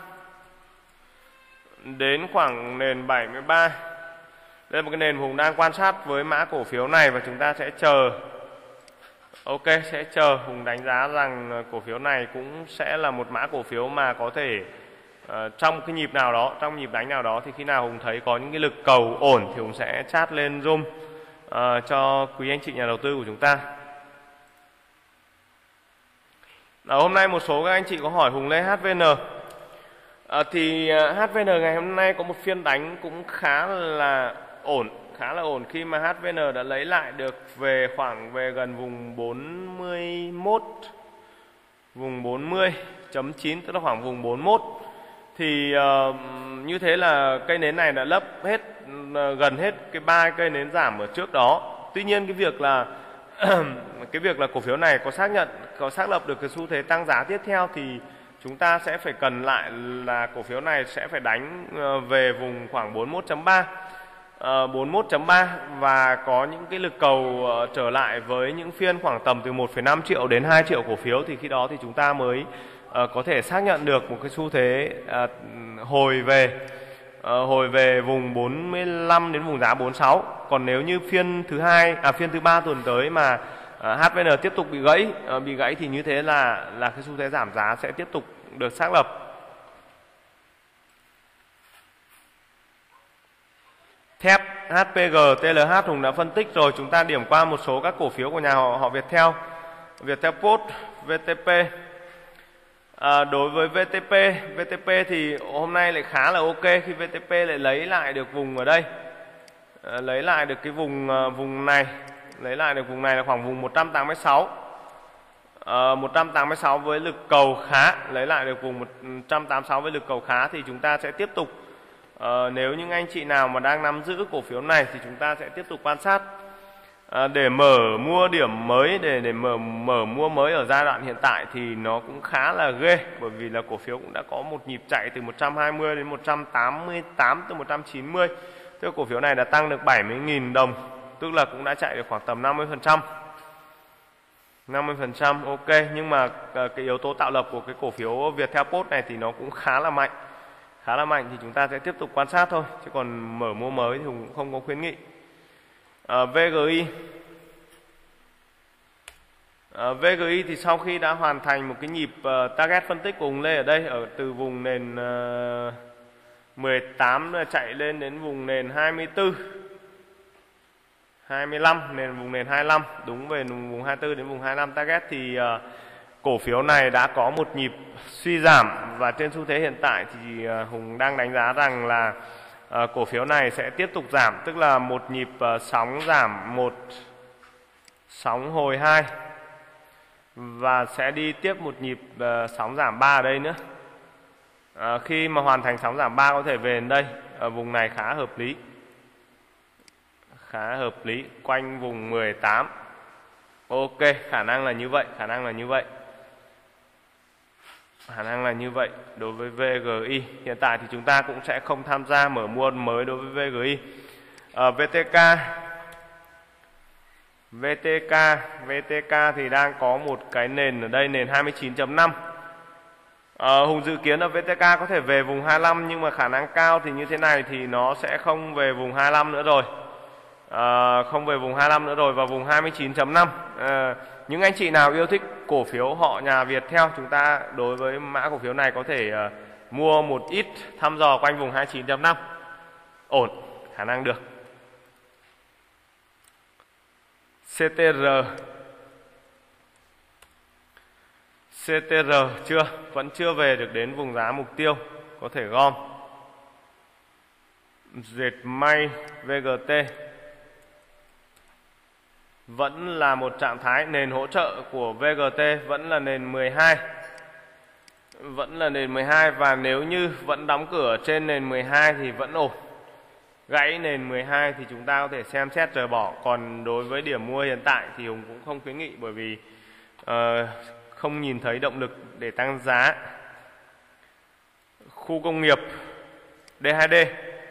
Speaker 1: đến khoảng nền 73. Đây là một cái nền Hùng đang quan sát với mã cổ phiếu này, và chúng ta sẽ chờ. Sẽ chờ. Hùng đánh giá rằng cổ phiếu này cũng sẽ là một mã cổ phiếu mà có thể trong cái nhịp nào đó, trong nhịp đánh nào đó, thì khi nào Hùng thấy có những cái lực cầu ổn thì Hùng sẽ chat lên Zoom cho quý anh chị nhà đầu tư của chúng ta. Hôm nay một số các anh chị có hỏi Hùng lên HVN. Thì HVN ngày hôm nay có một phiên đánh cũng khá là ổn khi mà HVN đã lấy lại được khoảng về gần vùng 41, vùng 40.9, tức là khoảng vùng 41. Thì như thế là cây nến này đã lấp hết gần hết cái 3 cây nến giảm ở trước đó. Tuy nhiên cái việc là cổ phiếu này có xác lập được cái xu thế tăng giá tiếp theo thì chúng ta sẽ phải cần lại là cổ phiếu này sẽ phải đánh về vùng khoảng 41.3. 41.3 và có những cái lực cầu trở lại với những phiên khoảng tầm từ 1,5 triệu đến 2 triệu cổ phiếu, thì khi đó thì chúng ta mới có thể xác nhận được một cái xu thế hồi về vùng 45 đến vùng giá 46. Còn nếu như phiên thứ 3 tuần tới mà HVN tiếp tục bị gãy thì như thế là cái xu thế giảm giá sẽ tiếp tục được xác lập. Thép, HPG, TLH Hùng đã phân tích rồi. Chúng ta điểm qua một số các cổ phiếu của nhà họ Viettel, Viettel Post, VTP. Đối với VTP thì hôm nay lại khá là ok khi VTP lại lấy lại được vùng ở đây, lấy lại được cái vùng này là khoảng vùng 186. 186 với lực cầu khá, lấy lại được vùng 186 với lực cầu khá thì chúng ta sẽ tiếp tục, nếu những anh chị nào mà đang nắm giữ cổ phiếu này thì chúng ta sẽ tiếp tục quan sát để mở mua điểm mới, để mở mua mới ở giai đoạn hiện tại thì nó cũng khá là ghê, bởi vì là cổ phiếu cũng đã có một nhịp chạy từ 120 đến 188 tới 190. Tức cổ phiếu này đã tăng được 70.000 đồng, tức là cũng đã chạy được khoảng tầm 50%. 50% ok, nhưng mà cái yếu tố tạo lập của cái cổ phiếu Viettel Post này thì nó cũng khá là mạnh thì chúng ta sẽ tiếp tục quan sát thôi, chứ còn mở mua mới thì cũng không có khuyến nghị. VGI thì sau khi đã hoàn thành một cái nhịp target phân tích của Hùng Lê ở đây, ở từ vùng nền 18 chạy lên đến vùng nền 24 25, vùng nền 25, đúng về vùng 24 đến vùng 25 target thì cổ phiếu này đã có một nhịp suy giảm, và trên xu thế hiện tại thì Hùng đang đánh giá rằng là cổ phiếu này sẽ tiếp tục giảm, tức là một nhịp sóng giảm, một sóng hồi 2 và sẽ đi tiếp một nhịp sóng giảm 3 ở đây nữa. Khi mà hoàn thành sóng giảm 3 có thể về đến đây, ở vùng này khá hợp lý. Khá hợp lý, quanh vùng 18. Ok, khả năng là như vậy, khả năng là như vậy. Khả năng là như vậy đối với VGI. Hiện tại thì chúng ta cũng sẽ không tham gia mở mua mới đối với VGI. VTK thì đang có một cái nền ở đây, nền 29.5. Hùng dự kiến là VTK có thể về vùng 25, nhưng mà khả năng cao thì như thế này thì nó sẽ không về vùng 25 nữa rồi. Không về vùng 25 nữa rồi, và vùng 29.5. Những anh chị nào yêu thích cổ phiếu họ nhà Viettel, chúng ta đối với mã cổ phiếu này có thể mua một ít thăm dò quanh vùng 29.5. Ổn, khả năng được. CTR vẫn chưa về được đến vùng giá mục tiêu, có thể gom. Dệt may VGT vẫn là một trạng thái nền hỗ trợ của VGT, vẫn là nền 12. Vẫn là nền 12, và nếu như vẫn đóng cửa trên nền 12 thì vẫn ổn. Gãy nền 12 thì chúng ta có thể xem xét rời bỏ. Còn đối với điểm mua hiện tại thì Hùng cũng không khuyến nghị, bởi vì không nhìn thấy động lực để tăng giá. Khu công nghiệp D2D.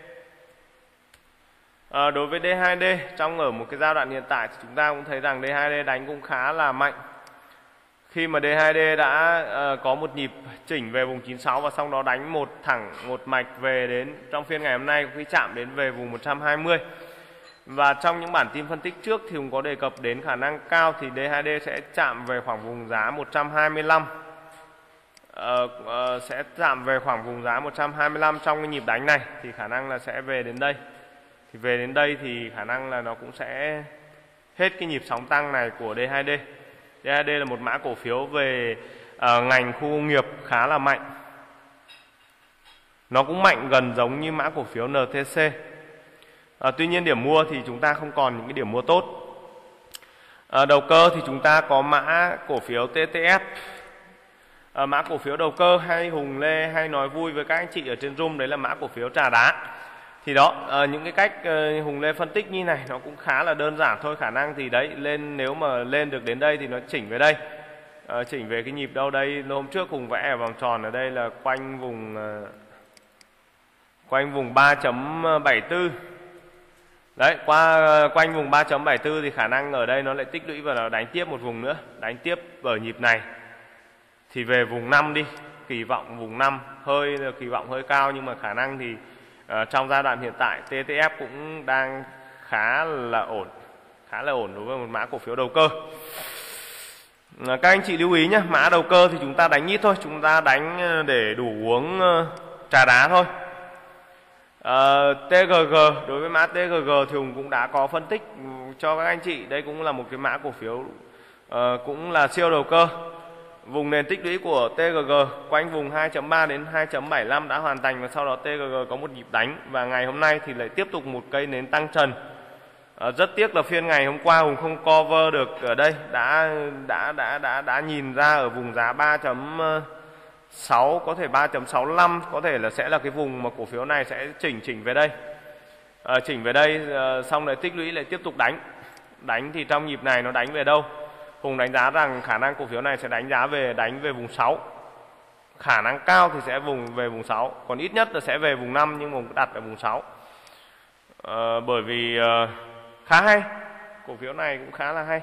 Speaker 1: Đối với D2D, trong ở một cái giai đoạn hiện tại thì chúng ta cũng thấy rằng D2D đánh cũng khá là mạnh. Khi mà D2D đã có một nhịp chỉnh về vùng 96 và sau đó đánh một thẳng một mạch về đến trong phiên ngày hôm nay, khi chạm đến về vùng 120. Và trong những bản tin phân tích trước thì cũng có đề cập đến khả năng cao thì D2D sẽ chạm về khoảng vùng giá 125. Sẽ chạm về khoảng vùng giá 125 trong cái nhịp đánh này, thì khả năng là sẽ về đến đây. Thì về đến đây thì khả năng là nó cũng sẽ hết cái nhịp sóng tăng này của D2D. D2D là một mã cổ phiếu về ngành khu công nghiệp khá là mạnh. Nó cũng mạnh gần giống như mã cổ phiếu NTC. Tuy nhiên điểm mua thì chúng ta không còn những cái điểm mua tốt. Đầu cơ thì chúng ta có mã cổ phiếu TTS. Mã cổ phiếu đầu cơ hay Hùng Lê hay nói vui với các anh chị ở trên Zoom, đấy là mã cổ phiếu trà đá. Thì đó, những cái cách Hùng Lê phân tích như này nó cũng khá là đơn giản thôi. Khả năng thì đấy, lên nếu mà lên được đến đây thì nó chỉnh về đây. Chỉnh về cái nhịp đâu đây, hôm trước Hùng vẽ ở vòng tròn ở đây là quanh vùng 3.74. Đấy, qua quanh vùng 3.74 thì khả năng ở đây nó lại tích lũy và nó đánh tiếp một vùng nữa, đánh tiếp ở nhịp này. Thì về vùng 5 đi, kỳ vọng vùng 5, kỳ vọng hơi cao, nhưng mà khả năng thì trong giai đoạn hiện tại TTF cũng đang khá là ổn đối với một mã cổ phiếu đầu cơ. Các anh chị lưu ý nhé, mã đầu cơ thì chúng ta đánh ít thôi, chúng ta đánh để đủ uống trà đá thôi. TGG, đối với mã TGG thì Hùng cũng đã có phân tích cho các anh chị. Đây cũng là một cái mã cổ phiếu cũng là siêu đầu cơ. Vùng nền tích lũy của TGG quanh vùng 2.3 đến 2.75 đã hoàn thành, và sau đó TGG có một nhịp đánh, và ngày hôm nay thì lại tiếp tục một cây nến tăng trần. Rất tiếc là phiên ngày hôm qua Hùng không cover được ở đây, đã nhìn ra ở vùng giá 3.6, có thể 3.65, có thể là sẽ là cái vùng mà cổ phiếu này sẽ chỉnh về đây. Chỉnh về đây xong lại tích lũy lại tiếp tục đánh thì trong nhịp này nó đánh về đâu? Hùng đánh giá rằng khả năng cổ phiếu này sẽ đánh về vùng 6. Khả năng cao thì sẽ về vùng 6, còn ít nhất là sẽ về vùng 5, nhưng Hùng đặt ở vùng 6. Bởi vì khá hay, cổ phiếu này cũng khá là hay.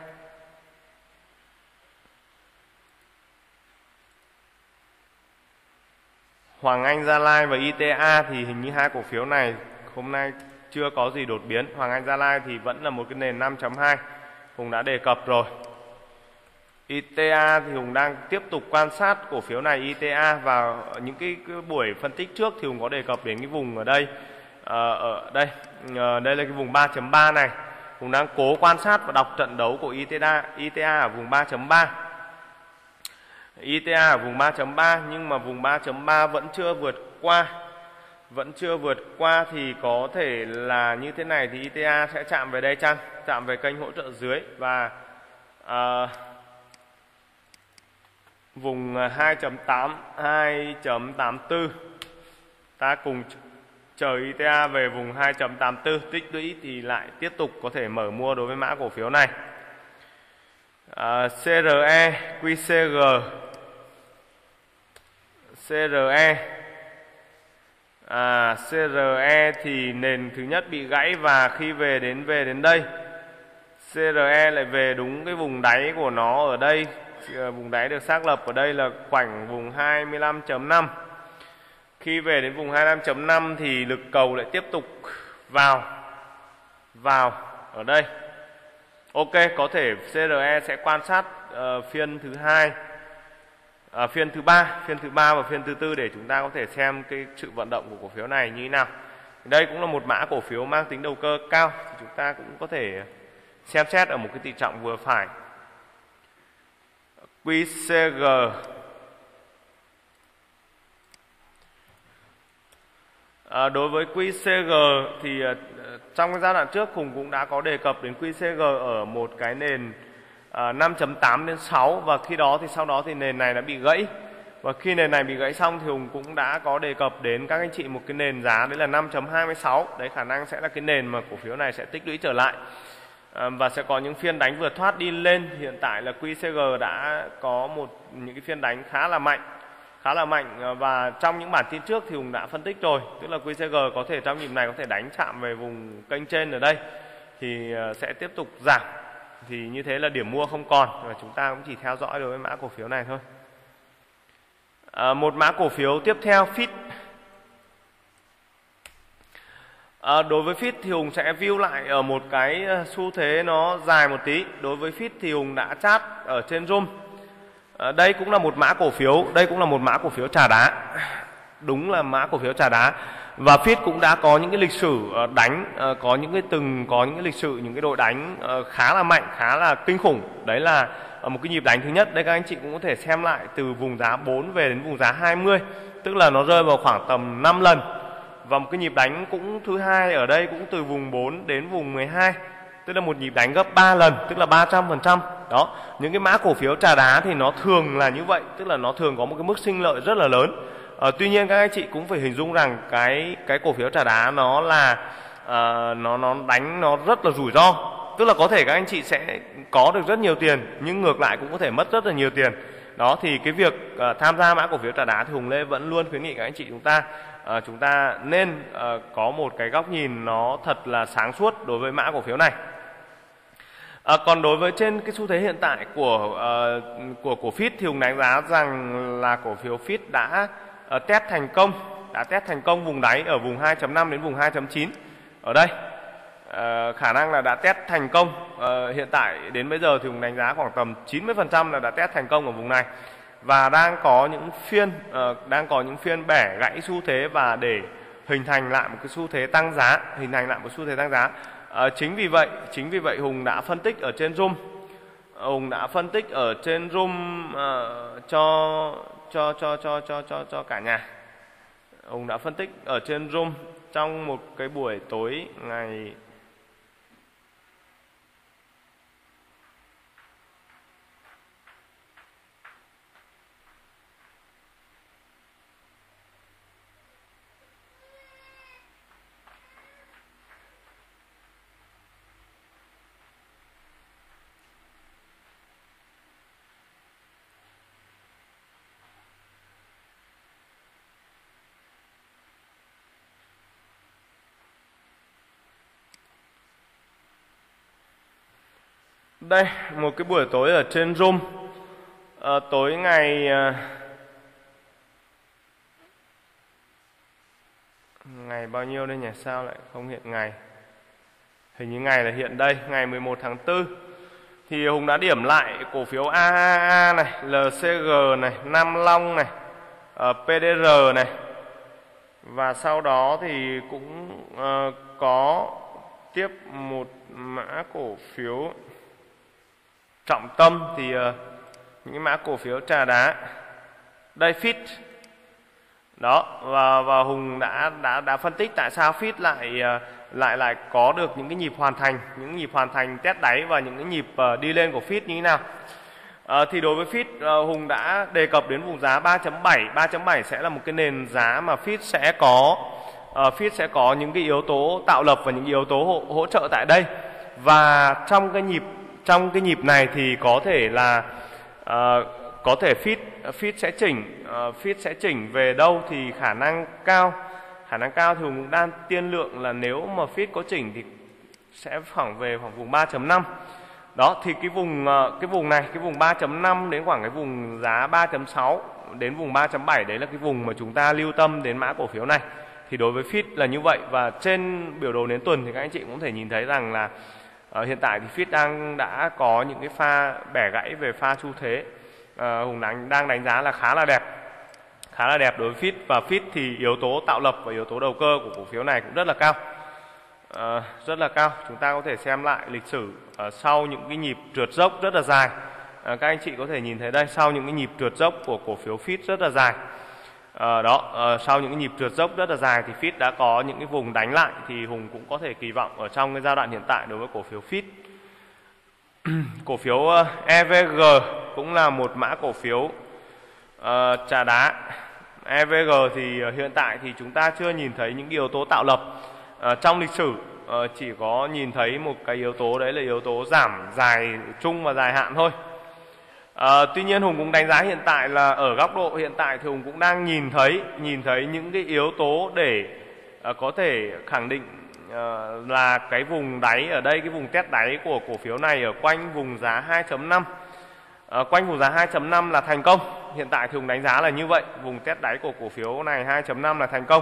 Speaker 1: Hoàng Anh Gia Lai và ITA thì hình như hai cổ phiếu này hôm nay chưa có gì đột biến. Hoàng Anh Gia Lai thì vẫn là một cái nền 5.2, Hùng đã đề cập rồi. ITA thì Hùng đang tiếp tục quan sát cổ phiếu này. ITA vào những cái buổi phân tích trước thì Hùng có đề cập đến cái vùng ở đây. Đây là cái vùng 3.3 này. Hùng đang cố quan sát và đọc trận đấu của ITA ở vùng 3.3. ITA ở vùng 3.3 nhưng mà vùng 3.3 vẫn chưa vượt qua thì có thể là như thế này, thì ITA sẽ chạm về đây chăng? Chạm về kênh hỗ trợ dưới và vùng 2.84. Ta cùng chờ ITA về vùng 2.84 tích lũy thì lại tiếp tục có thể mở mua đối với mã cổ phiếu này. CRE, QCG, CRE thì nền thứ nhất bị gãy và khi về đến đây CRE lại về đúng cái vùng đáy của nó ở đây. Vùng đáy được xác lập ở đây là khoảnh vùng 25.5. Khi về đến vùng 25.5 thì lực cầu lại tiếp tục vào ở đây. Ok, có thể CRE sẽ quan sát phiên thứ hai, phiên thứ ba và phiên thứ tư để chúng ta có thể xem cái sự vận động của cổ phiếu này như thế nào. Đây cũng là một mã cổ phiếu mang tính đầu cơ cao, thì chúng ta cũng có thể xem xét ở một cái tỷ trọng vừa phải. QCG, đối với QCG thì trong cái giai đoạn trước Hùng cũng đã có đề cập đến QCG ở một cái nền 5.8 đến 6, và khi đó thì sau đó thì nền này đã bị gãy, và khi nền này bị gãy xong thì Hùng cũng đã có đề cập đến các anh chị một cái nền giá đấy là 5.26. Đấy khả năng sẽ là cái nền mà cổ phiếu này sẽ tích lũy trở lại và sẽ có những phiên đánh vượt thoát đi lên. Hiện tại là QCG đã có những cái phiên đánh khá là mạnh, và trong những bản tin trước thì Hùng đã phân tích rồi, tức là QCG có thể trong nhịp này có thể đánh chạm về vùng kênh trên ở đây thì sẽ tiếp tục giảm, thì như thế là điểm mua không còn, và chúng ta cũng chỉ theo dõi đối với mã cổ phiếu này thôi. Một mã cổ phiếu tiếp theo, FIT. Đối với FIT thì Hùng sẽ view lại ở một cái xu thế nó dài một tí. Đối với FIT thì Hùng đã chart ở trên room. Đây cũng là một mã cổ phiếu trà đá. Đúng là mã cổ phiếu trà đá. Và FIT cũng đã có những cái lịch sử đánh, có những cái lịch sử, những cái đội đánh khá là mạnh, khá là kinh khủng. Đấy là một cái nhịp đánh thứ nhất. Đây các anh chị cũng có thể xem lại từ vùng giá 4 về đến vùng giá 20, tức là nó rơi vào khoảng tầm 5 lần. Và một cái nhịp đánh cũng thứ hai ở đây cũng từ vùng 4 đến vùng 12, tức là một nhịp đánh gấp 3 lần, tức là 300%. Đó, những cái mã cổ phiếu trà đá thì nó thường là như vậy, tức là nó thường có một cái mức sinh lợi rất là lớn. Tuy nhiên các anh chị cũng phải hình dung rằng cái cổ phiếu trà đá nó là nó đánh nó rất là rủi ro, tức là có thể các anh chị sẽ có được rất nhiều tiền nhưng ngược lại cũng có thể mất rất là nhiều tiền. Đó, thì cái việc tham gia mã cổ phiếu trà đá thì Hùng Lê vẫn luôn khuyến nghị các anh chị chúng ta nên có một cái góc nhìn nó thật là sáng suốt đối với mã cổ phiếu này. Còn đối với trên cái xu thế hiện tại của cổ FIT thì Hùng đánh giá rằng là cổ phiếu FIT đã test thành công vùng đáy ở vùng 2.5 đến vùng 2.9 ở đây. Khả năng là đã test thành công. Hiện tại đến bây giờ thì Hùng đánh giá khoảng tầm 90% là đã test thành công ở vùng này, và đang có những phiên bẻ gãy xu thế và để hình thành lại một cái xu thế tăng giá. Chính vì vậy Hùng đã phân tích ở trên room, cho cả nhà. Hùng đã phân tích ở trên room trong một cái buổi tối ngày đây, một cái buổi tối ở trên room tối ngày bao nhiêu đây nhỉ? Sao lại không hiện ngày? Hình như ngày là hiện đây, ngày 11 tháng 4. Thì Hùng đã điểm lại cổ phiếu AAA này, LCG này, Nam Long này, PDR này. Và sau đó thì cũng có tiếp một mã cổ phiếu trọng tâm thì những mã cổ phiếu trà đá. Đây Fit. Đó, và Hùng đã phân tích tại sao Fit lại có được những cái nhịp hoàn thành test đáy và những cái nhịp đi lên của Fit như thế nào. Thì đối với Fit, Hùng đã đề cập đến vùng giá 3.7. 3.7 sẽ là một cái nền giá mà Fit sẽ có những cái yếu tố tạo lập và những yếu tố hỗ trợ tại đây. Và trong cái nhịp này thì có thể là Fit sẽ chỉnh về đâu thì khả năng cao thì Hùng cũng đang tiên lượng là nếu mà Fit có chỉnh thì sẽ về khoảng vùng 3.5. Đó thì cái vùng này, cái vùng 3.5 đến khoảng cái vùng giá 3.6 đến vùng 3.7, đấy là cái vùng mà chúng ta lưu tâm đến mã cổ phiếu này. Thì đối với Fit là như vậy, và trên biểu đồ nến tuần thì các anh chị cũng thể nhìn thấy rằng là hiện tại thì Fit đã có những cái pha bẻ gãy về pha xu thế. Hùng đang đánh giá là khá là đẹp đối với Fit, và Fit thì yếu tố tạo lập và yếu tố đầu cơ của cổ phiếu này cũng rất là cao. Chúng ta có thể xem lại lịch sử sau những cái nhịp trượt dốc rất là dài. Các anh chị có thể nhìn thấy đây, sau những cái nhịp trượt dốc của cổ phiếu Fit rất là dài. Sau những cái nhịp trượt dốc rất là dài thì Fit đã có những cái vùng đánh lại, thì Hùng cũng có thể kỳ vọng ở trong cái giai đoạn hiện tại đối với cổ phiếu Fit. Cổ phiếu EVG cũng là một mã cổ phiếu trà đá. EVG thì hiện tại thì chúng ta chưa nhìn thấy những yếu tố tạo lập. Trong lịch sử chỉ có nhìn thấy một cái yếu tố, đấy là yếu tố giảm dài trung và dài hạn thôi. Tuy nhiên Hùng cũng đánh giá hiện tại là ở góc độ hiện tại thì Hùng cũng đang nhìn thấy những cái yếu tố để có thể khẳng định là cái vùng đáy ở đây, cái vùng test đáy của cổ phiếu này ở quanh vùng giá 2.5. Quanh vùng giá 2.5 là thành công. Hiện tại thì Hùng đánh giá là như vậy, vùng test đáy của cổ phiếu này 2.5 là thành công.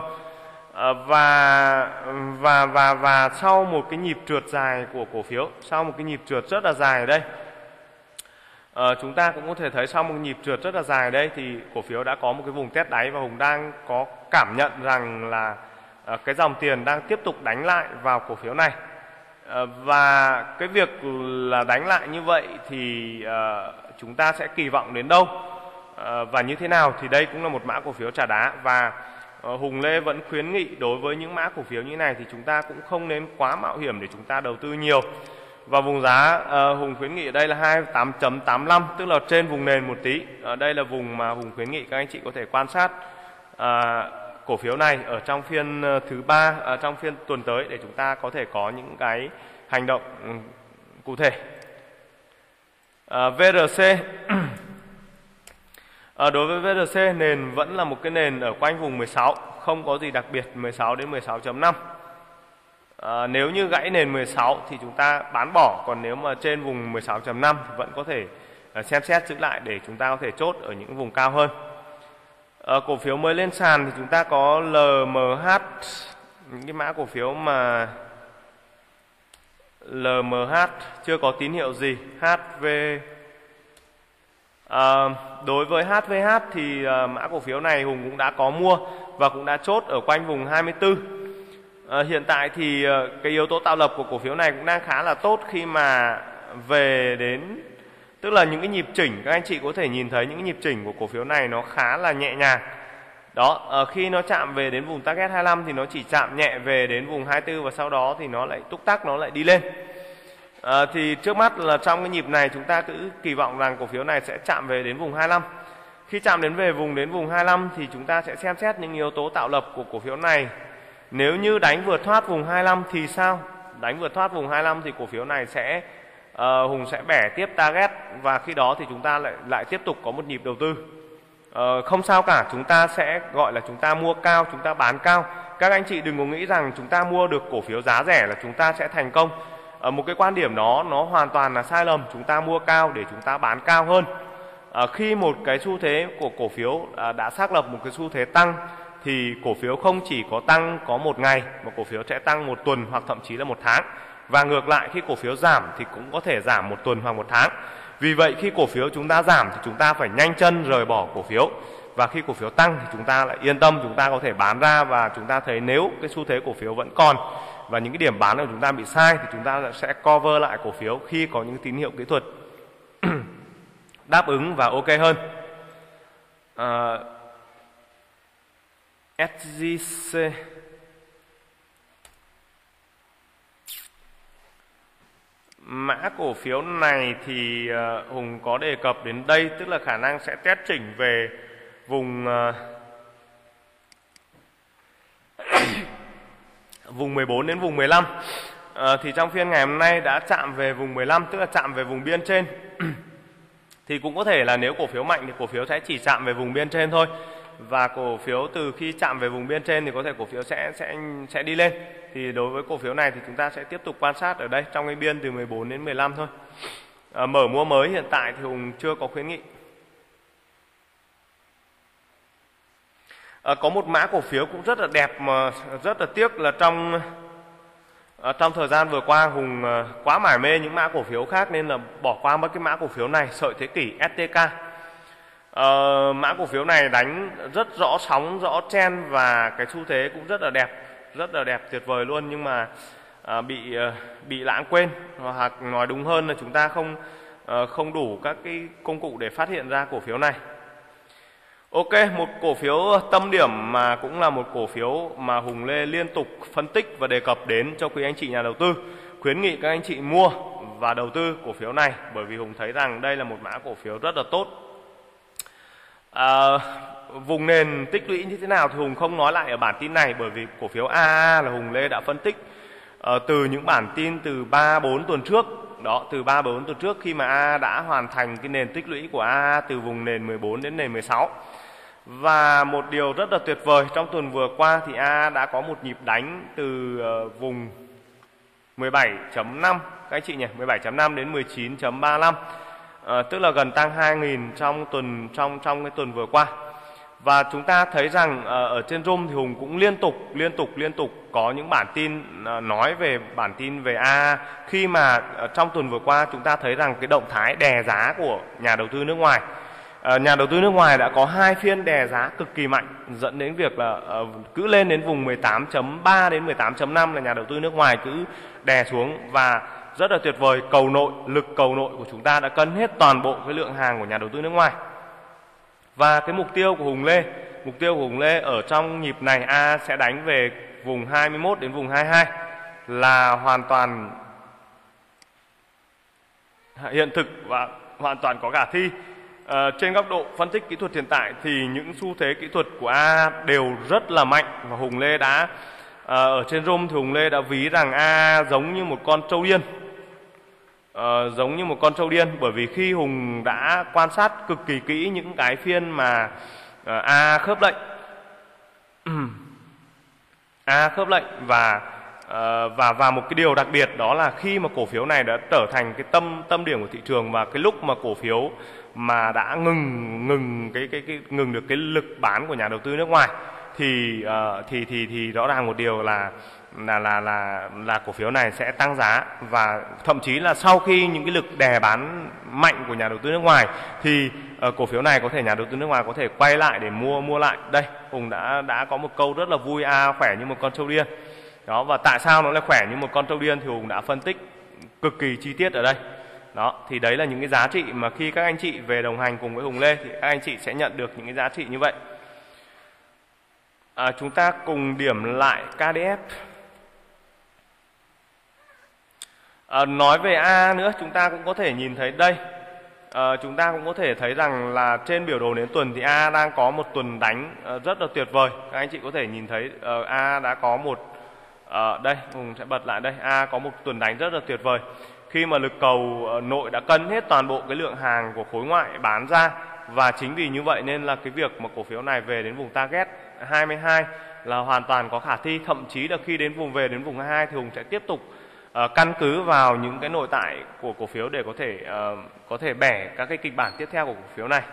Speaker 1: Và sau một cái nhịp trượt dài của cổ phiếu, sau một cái nhịp trượt rất là dài ở đây, chúng ta cũng có thể thấy sau một nhịp trượt rất là dài ở đây thì cổ phiếu đã có một cái vùng test đáy, và Hùng đang có cảm nhận rằng là cái dòng tiền đang tiếp tục đánh lại vào cổ phiếu này. Và cái việc là đánh lại như vậy thì chúng ta sẽ kỳ vọng đến đâu và như thế nào, thì đây cũng là một mã cổ phiếu trà đá. Và Hùng Lê vẫn khuyến nghị đối với những mã cổ phiếu như này thì chúng ta cũng không nên quá mạo hiểm để chúng ta đầu tư nhiều. Và vùng giá Hùng khuyến nghị ở đây là 28.85, tức là trên vùng nền một tí. Đây là vùng mà Hùng khuyến nghị các anh chị có thể quan sát cổ phiếu này ở trong phiên thứ 3, trong phiên tuần tới, để chúng ta có thể có những cái hành động cụ thể. VRC đối với VRC, nền vẫn là một cái nền ở quanh vùng 16, không có gì đặc biệt, 16 đến 16.5. Nếu như gãy nền 16 thì chúng ta bán bỏ, còn nếu mà trên vùng 16.5 thì vẫn có thể xem xét giữ lại để chúng ta có thể chốt ở những vùng cao hơn. Cổ phiếu mới lên sàn thì chúng ta có LMH, những cái mã cổ phiếu mà LMH chưa có tín hiệu gì. HV, đối với HVH thì mã cổ phiếu này Hùng cũng đã có mua và cũng đã chốt ở quanh vùng 24. Hiện tại thì cái yếu tố tạo lập của cổ phiếu này cũng đang khá là tốt khi mà về đến, tức là những cái nhịp chỉnh, các anh chị có thể nhìn thấy những cái nhịp chỉnh của cổ phiếu này nó khá là nhẹ nhàng. Đó, khi nó chạm về đến vùng target 25 thì nó chỉ chạm nhẹ về đến vùng 24 và sau đó thì nó lại túc tắc, nó lại đi lên. Thì trước mắt là trong cái nhịp này chúng ta cứ kỳ vọng rằng cổ phiếu này sẽ chạm về đến vùng 25. Khi chạm đến vùng 25 thì chúng ta sẽ xem xét những yếu tố tạo lập của cổ phiếu này. Nếu như đánh vượt thoát vùng 25 thì sao? Đánh vượt thoát vùng 25 thì cổ phiếu này sẽ Hùng sẽ bẻ tiếp target, và khi đó thì chúng ta lại tiếp tục có một nhịp đầu tư. Không sao cả, chúng ta sẽ gọi là chúng ta mua cao, chúng ta bán cao. Các anh chị đừng có nghĩ rằng chúng ta mua được cổ phiếu giá rẻ là chúng ta sẽ thành công. Một cái quan điểm đó nó hoàn toàn là sai lầm. Chúng ta mua cao để chúng ta bán cao hơn. Khi một cái xu thế của cổ phiếu đã xác lập một cái xu thế tăng thì cổ phiếu không chỉ có tăng có một ngày mà cổ phiếu sẽ tăng một tuần hoặc thậm chí là một tháng. Và ngược lại, khi cổ phiếu giảm thì cũng có thể giảm một tuần hoặc một tháng. Vì vậy khi cổ phiếu chúng ta giảm thì chúng ta phải nhanh chân rời bỏ cổ phiếu. Và khi cổ phiếu tăng thì chúng ta lại yên tâm, chúng ta có thể bán ra, và chúng ta thấy nếu cái xu thế cổ phiếu vẫn còn và những cái điểm bán của chúng ta bị sai thì chúng ta sẽ cover lại cổ phiếu khi có những tín hiệu kỹ thuật đáp ứng và ok hơn. SJC mã cổ phiếu này thì Hùng có đề cập đến đây, tức là khả năng sẽ test chỉnh về vùng vùng 14 đến vùng 15. Thì trong phiên ngày hôm nay đã chạm về vùng 15, tức là chạm về vùng biên trên. Thì cũng có thể là nếu cổ phiếu mạnh thì cổ phiếu sẽ chỉ chạm về vùng biên trên thôi. Và cổ phiếu từ khi chạm về vùng biên trên thì có thể cổ phiếu sẽ đi lên. Thì đối với cổ phiếu này thì chúng ta sẽ tiếp tục quan sát ở đây trong cái biên từ 14 đến 15 thôi. Mở mua mới hiện tại thì Hùng chưa có khuyến nghị. Có một mã cổ phiếu cũng rất là đẹp mà rất là tiếc là trong thời gian vừa qua Hùng quá mải mê những mã cổ phiếu khác nên là bỏ qua mất cái mã cổ phiếu này, Sợi Thế Kỷ STK. Mã cổ phiếu này đánh rất rõ sóng, rõ trend và cái xu thế cũng rất là đẹp, tuyệt vời luôn, nhưng mà bị lãng quên, hoặc nói đúng hơn là chúng ta không đủ các cái công cụ để phát hiện ra cổ phiếu này. Ok, một cổ phiếu tâm điểm mà cũng là một cổ phiếu mà Hùng Lê liên tục phân tích và đề cập đến cho quý anh chị nhà đầu tư, khuyến nghị các anh chị mua và đầu tư cổ phiếu này, bởi vì Hùng thấy rằng đây là một mã cổ phiếu rất là tốt. Vùng nền tích lũy như thế nào thì Hùng không nói lại ở bản tin này, bởi vì cổ phiếu AA là Hùng Lê đã phân tích từ những bản tin từ 3-4 tuần trước. Đó, từ 3-4 tuần trước khi mà AA đã hoàn thành cái nền tích lũy của AA từ vùng nền 14 đến nền 16. Và một điều rất là tuyệt vời, trong tuần vừa qua thì AA đã có một nhịp đánh từ vùng 17.5 các anh chị nhỉ, 17.5 đến 19.35. Tức là gần tăng 2.000 trong cái tuần vừa qua. Và chúng ta thấy rằng ở trên room thì Hùng cũng liên tục có những bản tin nói về bản tin về AA, khi mà trong tuần vừa qua chúng ta thấy rằng cái động thái đè giá của nhà đầu tư nước ngoài. Nhà đầu tư nước ngoài đã có 2 phiên đè giá cực kỳ mạnh, dẫn đến việc là cứ lên đến vùng 18.3 đến 18.5 là nhà đầu tư nước ngoài cứ đè xuống. Và rất là tuyệt vời, lực cầu nội của chúng ta đã cân hết toàn bộ cái lượng hàng của nhà đầu tư nước ngoài. Và cái mục tiêu của Hùng Lê ở trong nhịp này A sẽ đánh về vùng 21 đến vùng 22 là hoàn toàn hiện thực và hoàn toàn có khả thi. Trên góc độ phân tích kỹ thuật hiện tại thì những xu thế kỹ thuật của A đều rất là mạnh, và Hùng Lê đã ở trên room thì Hùng Lê đã ví rằng A giống như một con trâu điên. Bởi vì khi Hùng đã quan sát cực kỳ kỹ những cái phiên mà A khớp lệnh và một cái điều đặc biệt đó là khi mà cổ phiếu này đã trở thành cái tâm điểm của thị trường, và cái lúc mà cổ phiếu mà đã ngừng được cái lực bán của nhà đầu tư nước ngoài thì rõ ràng một điều là cổ phiếu này sẽ tăng giá. Và thậm chí là sau khi những cái lực đè bán mạnh của nhà đầu tư nước ngoài thì cổ phiếu này nhà đầu tư nước ngoài có thể quay lại để mua lại. Đây, Hùng đã có một câu rất là vui, A khỏe như một con trâu điên. Đó, và tại sao nó lại khỏe như một con trâu điên thì Hùng đã phân tích cực kỳ chi tiết ở đây. Đó, thì đấy là những cái giá trị mà khi các anh chị về đồng hành cùng với Hùng Lê thì các anh chị sẽ nhận được những cái giá trị như vậy. Chúng ta cùng điểm lại KDF. Nói về A nữa, chúng ta cũng có thể nhìn thấy đây. Chúng ta cũng có thể thấy rằng là trên biểu đồ nến tuần thì A đang có một tuần đánh rất là tuyệt vời. Các anh chị có thể nhìn thấy A đã có một đây, Hùng sẽ bật lại đây. A có một tuần đánh rất là tuyệt vời, khi mà lực cầu nội đã cân hết toàn bộ cái lượng hàng của khối ngoại bán ra. Và chính vì như vậy nên là cái việc mà cổ phiếu này về đến vùng target 22 là hoàn toàn có khả thi. Thậm chí là khi về đến vùng 22 thì Hùng sẽ tiếp tục căn cứ vào những cái nội tại của cổ phiếu để có thể bẻ các cái kịch bản tiếp theo của cổ phiếu này.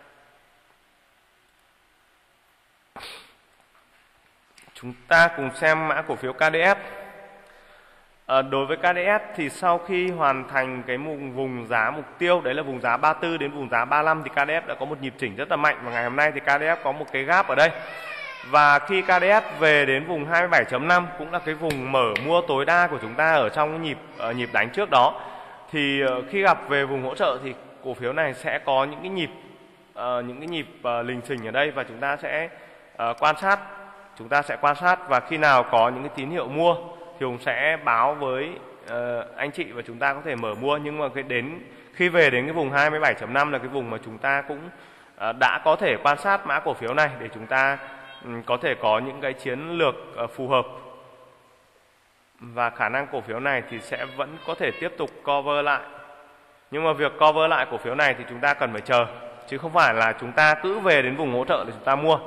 Speaker 1: Chúng ta cùng xem mã cổ phiếu KDF. Đối với KDF thì sau khi hoàn thành cái vùng giá mục tiêu, đấy là vùng giá 34 đến vùng giá 35, thì KDF đã có một nhịp chỉnh rất là mạnh. Và ngày hôm nay thì KDF có một cái gap ở đây. Và khi KDS về đến vùng 27.5 cũng là cái vùng mở mua tối đa của chúng ta ở trong nhịp đánh trước đó, thì khi gặp về vùng hỗ trợ thì cổ phiếu này sẽ có những cái nhịp lình xình ở đây, và chúng ta sẽ quan sát, và khi nào có những cái tín hiệu mua thì Hùng sẽ báo với anh chị và chúng ta có thể mở mua. Nhưng mà khi về đến cái vùng 27.5 là cái vùng mà chúng ta cũng đã có thể quan sát mã cổ phiếu này để chúng ta có thể có những cái chiến lược phù hợp, và khả năng cổ phiếu này thì sẽ vẫn có thể tiếp tục cover lại. Nhưng mà việc cover lại cổ phiếu này thì chúng ta cần phải chờ, chứ không phải là chúng ta cứ về đến vùng hỗ trợ để chúng ta mua.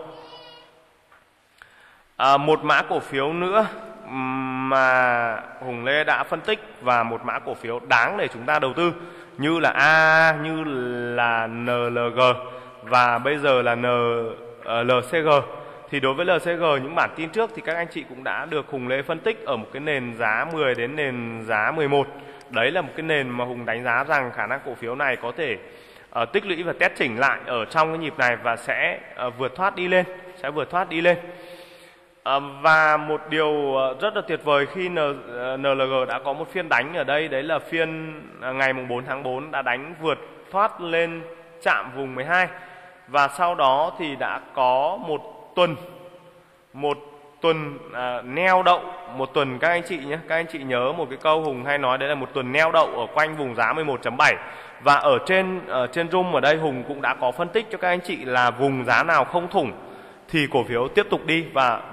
Speaker 1: Một mã cổ phiếu nữa mà Hùng Lê đã phân tích và một mã cổ phiếu đáng để chúng ta đầu tư như là AAA, như là NLG và bây giờ là LCG. Thì đối với LCG, những bản tin trước thì các anh chị cũng đã được Hùng Lê phân tích ở một cái nền giá 10 đến nền giá 11. Đấy là một cái nền mà Hùng đánh giá rằng khả năng cổ phiếu này có thể tích lũy và test chỉnh lại ở trong cái nhịp này và sẽ vượt thoát đi lên. Và một điều rất là tuyệt vời khi NLG đã có một phiên đánh ở đây, đấy là phiên ngày 4 tháng 4 đã đánh vượt thoát lên chạm vùng 12, và sau đó thì đã có một tuần neo đậu một tuần các anh chị nhé. Các anh chị nhớ một cái câu Hùng hay nói, đấy là một tuần neo đậu ở quanh vùng giá 11.7. Và ở trên room ở đây Hùng cũng đã có phân tích cho các anh chị là vùng giá nào không thủng thì cổ phiếu tiếp tục đi, và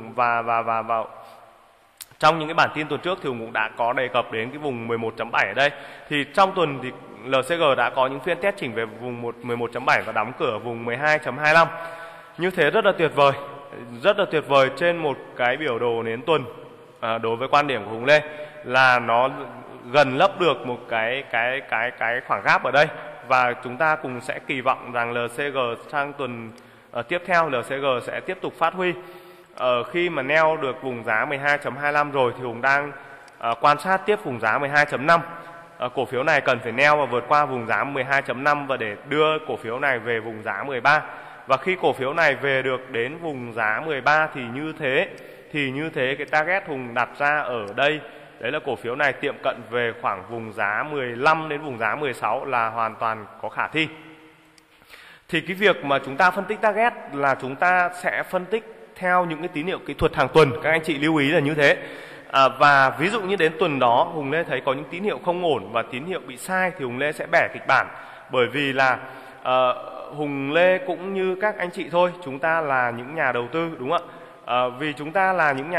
Speaker 1: trong những cái bản tin tuần trước thì Hùng cũng đã có đề cập đến cái vùng 11.7 ở đây. Thì trong tuần thì LCG đã có những phiên test chỉnh về vùng 11.7 và đóng cửa vùng 12.25. Như thế rất là tuyệt vời trên một cái biểu đồ nến tuần. Đối với quan điểm của Hùng Lê là nó gần lấp được một cái khoảng gap ở đây, và chúng ta cùng sẽ kỳ vọng rằng LCG sang tuần tiếp theo LCG sẽ tiếp tục phát huy. Khi mà neo được vùng giá 12.25 rồi thì Hùng đang quan sát tiếp vùng giá 12.5. Cổ phiếu này cần phải neo và vượt qua vùng giá 12.5 và để đưa cổ phiếu này về vùng giá 13. Và khi cổ phiếu này về được đến vùng giá 13 thì như thế cái target Hùng đặt ra ở đây, đấy là cổ phiếu này tiệm cận về khoảng vùng giá 15 đến vùng giá 16 là hoàn toàn có khả thi. Thì cái việc mà chúng ta phân tích target là chúng ta sẽ phân tích theo những cái tín hiệu kỹ thuật hàng tuần, các anh chị lưu ý là như thế. Và ví dụ như đến tuần đó Hùng Lê thấy có những tín hiệu không ổn và tín hiệu bị sai thì Hùng Lê sẽ bẻ kịch bản, bởi vì là Hùng Lê cũng như các anh chị thôi, chúng ta là những nhà đầu tư, đúng không ạ? Vì chúng ta là những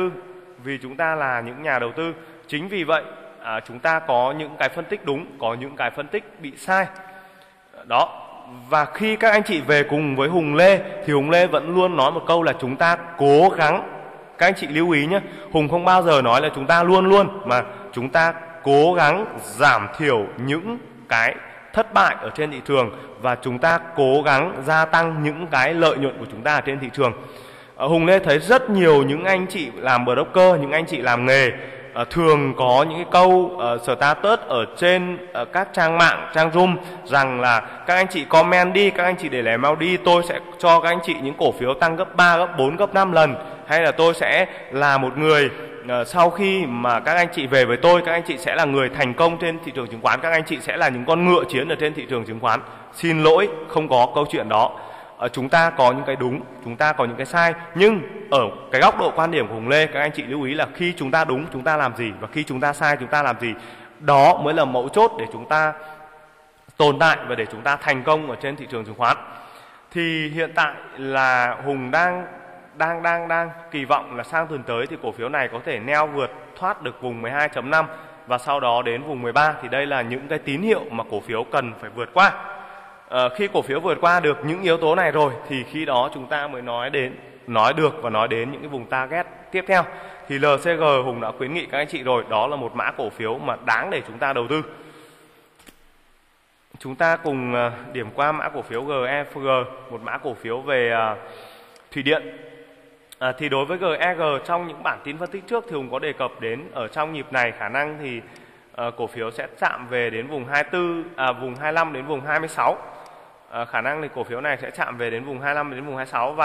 Speaker 1: nhà đầu tư, chính vì vậy chúng ta có những cái phân tích đúng, có những cái phân tích bị sai đó. Và khi các anh chị về cùng với Hùng Lê thì Hùng Lê vẫn luôn nói một câu là chúng ta cố gắng. Các anh chị lưu ý nhé, Hùng không bao giờ nói là chúng ta luôn, mà chúng ta cố gắng giảm thiểu những cái thất bại ở trên thị trường, và chúng ta cố gắng gia tăng những cái lợi nhuận của chúng ta ở trên thị trường. Hùng Lê thấy rất nhiều những anh chị làm broker, những anh chị làm nghề thường có những cái câu status ở trên các trang mạng, trang room rằng là các anh chị comment đi, các anh chị để lại mail đi, tôi sẽ cho các anh chị những cổ phiếu tăng gấp 3, gấp 4, gấp 5 lần, hay là tôi sẽ là một người sau khi mà các anh chị về với tôi, các anh chị sẽ là người thành công trên thị trường chứng khoán, các anh chị sẽ là những con ngựa chiến ở trên thị trường chứng khoán. Xin lỗi, không có câu chuyện đó. Chúng ta có những cái đúng, chúng ta có những cái sai, nhưng ở cái góc độ quan điểm của Hùng Lê, các anh chị lưu ý là khi chúng ta đúng chúng ta làm gì, và khi chúng ta sai chúng ta làm gì. Đó mới là mấu chốt để chúng ta tồn tại và để chúng ta thành công ở trên thị trường chứng khoán. Thì hiện tại là Hùng đang kỳ vọng là sang tuần tới thì cổ phiếu này có thể neo vượt thoát được vùng 12.5 và sau đó đến vùng 13. Thì đây là những cái tín hiệu mà cổ phiếu cần phải vượt qua. Khi cổ phiếu vượt qua được những yếu tố này rồi thì khi đó chúng ta mới nói đến những cái vùng target tiếp theo. Thì LCG Hùng đã khuyến nghị các anh chị rồi, đó là một mã cổ phiếu mà đáng để chúng ta đầu tư. Chúng ta cùng điểm qua mã cổ phiếu GEG, một mã cổ phiếu về thủy điện. Thì đối với GEG trong những bản tin phân tích trước thì Hùng có đề cập đến ở trong nhịp này khả năng thì cổ phiếu sẽ chạm về đến vùng vùng 25 đến vùng 26. Khả năng thì cổ phiếu này sẽ chạm về đến vùng 25 đến vùng 26, và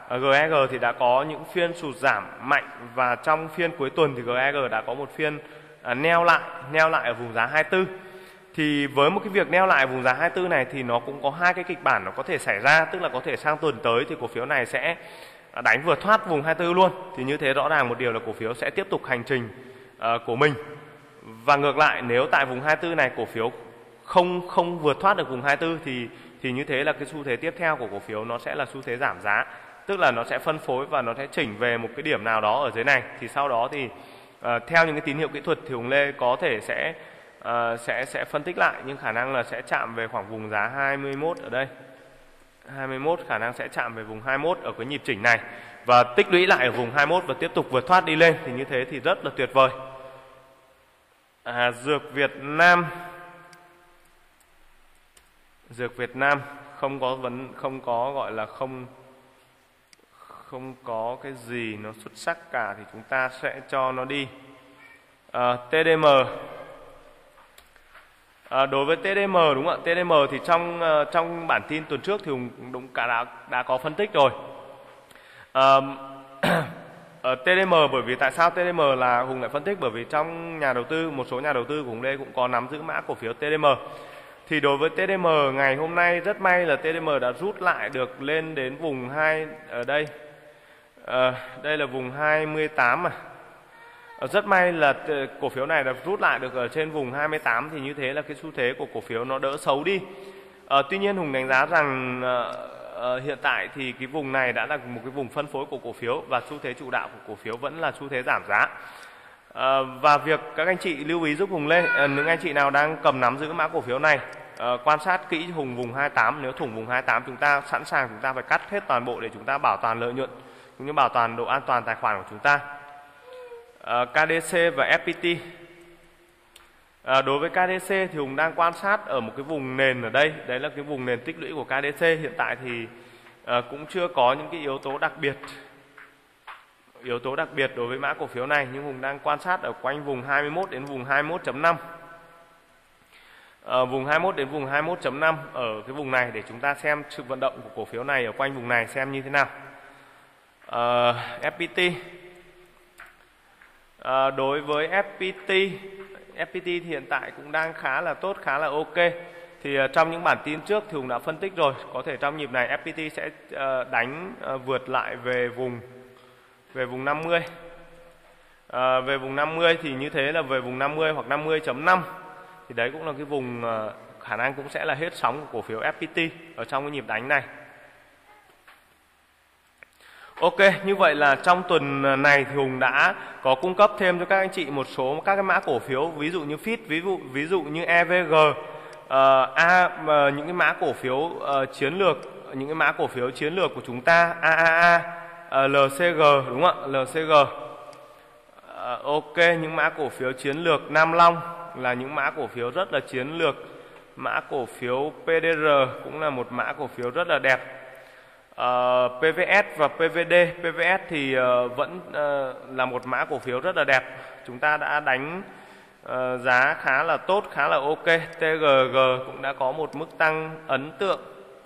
Speaker 1: GEG thì đã có những phiên sụt giảm mạnh, và trong phiên cuối tuần thì GEG đã có một phiên neo lại ở vùng giá 24. Thì với một cái việc neo lại vùng giá 24 này thì nó cũng có hai cái kịch bản nó có thể xảy ra, tức là có thể sang tuần tới thì cổ phiếu này sẽ đánh vượt thoát vùng 24 luôn. Thì như thế rõ ràng một điều là cổ phiếu sẽ tiếp tục hành trình của mình. Và ngược lại, nếu tại vùng 24 này cổ phiếu không vượt thoát được vùng 24 thì như thế là cái xu thế tiếp theo của cổ phiếu nó sẽ là xu thế giảm giá, tức là nó sẽ phân phối và nó sẽ chỉnh về một cái điểm nào đó ở dưới này. Thì sau đó thì theo những cái tín hiệu kỹ thuật thì Hùng Lê có thể sẽ phân tích lại, nhưng khả năng là sẽ chạm về khoảng vùng giá 21 ở đây. 21 khả năng sẽ chạm về vùng 21 ở cái nhịp chỉnh này và tích lũy lại ở vùng 21 và tiếp tục vượt thoát đi lên, thì như thế thì rất là tuyệt vời. Dược Việt Nam không có cái gì nó xuất sắc cả thì chúng ta sẽ cho nó đi. TDM. Đối với TDM, đúng không ạ? TDM thì trong bản tin tuần trước thì Hùng cũng đã có phân tích rồi. TDM, bởi vì tại sao TDM là Hùng lại phân tích? Bởi vì trong nhà đầu tư, một số nhà đầu tư của Hùng Lê cũng có nắm giữ mã cổ phiếu TDM. Thì đối với TDM ngày hôm nay rất may là TDM đã rút lại được lên đến vùng 2 ở đây. Đây là vùng 28 mà. Rất may là cổ phiếu này đã rút lại được ở trên vùng 28, thì như thế là cái xu thế của cổ phiếu nó đỡ xấu đi. Tuy nhiên Hùng đánh giá rằng hiện tại thì cái vùng này đã là một cái vùng phân phối của cổ phiếu và xu thế chủ đạo của cổ phiếu vẫn là xu thế giảm giá. Và việc các anh chị lưu ý giúp Hùng Lê, những anh chị nào đang cầm nắm giữ mã cổ phiếu này, quan sát kỹ vùng 28. Nếu thủng vùng 28 chúng ta sẵn sàng, chúng ta phải cắt hết toàn bộ để chúng ta bảo toàn lợi nhuận cũng như bảo toàn độ an toàn tài khoản của chúng ta. KDC và FPT. Đối với KDC thì Hùng đang quan sát ở một cái vùng nền ở đây, đấy là cái vùng nền tích lũy của KDC. Hiện tại thì cũng chưa có những cái yếu tố đặc biệt đối với mã cổ phiếu này, nhưng Hùng đang quan sát ở quanh vùng 21 đến vùng 21.5. Vùng 21 đến vùng 21.5 ở cái vùng này để chúng ta xem sự vận động của cổ phiếu này ở quanh vùng này xem như thế nào. FPT. Đối với FPT thì hiện tại cũng đang khá là tốt, khá là ok. Thì trong những bản tin trước thì Hùng đã phân tích rồi, có thể trong nhịp này FPT sẽ đánh vượt lại về vùng 50. Về vùng 50 thì như thế là về vùng 50 hoặc 50.5. Thì đấy cũng là cái vùng khả năng cũng sẽ là hết sóng của cổ phiếu FPT ở trong cái nhịp đánh này. Ok, như vậy là trong tuần này thì Hùng đã có cung cấp thêm cho các anh chị một số các cái mã cổ phiếu, ví dụ như FIT, ví dụ như EVG, những cái mã cổ phiếu chiến lược, những cái mã cổ phiếu chiến lược của chúng ta, AAA, LCG, đúng không ạ? LCG. Ok, những mã cổ phiếu chiến lược. Nam Long là những mã cổ phiếu rất là chiến lược. Mã cổ phiếu PDR cũng là một mã cổ phiếu rất là đẹp. PVS và PVD. PVS thì vẫn là một mã cổ phiếu rất là đẹp. Chúng ta đã đánh giá khá là tốt, khá là ok. TGG cũng đã có một mức tăng ấn tượng.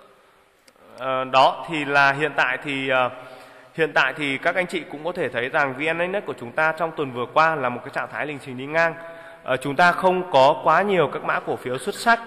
Speaker 1: Đó thì là hiện tại thì các anh chị cũng có thể thấy rằng VN Index của chúng ta trong tuần vừa qua là một cái trạng thái lình trình đi ngang. Chúng ta không có quá nhiều các mã cổ phiếu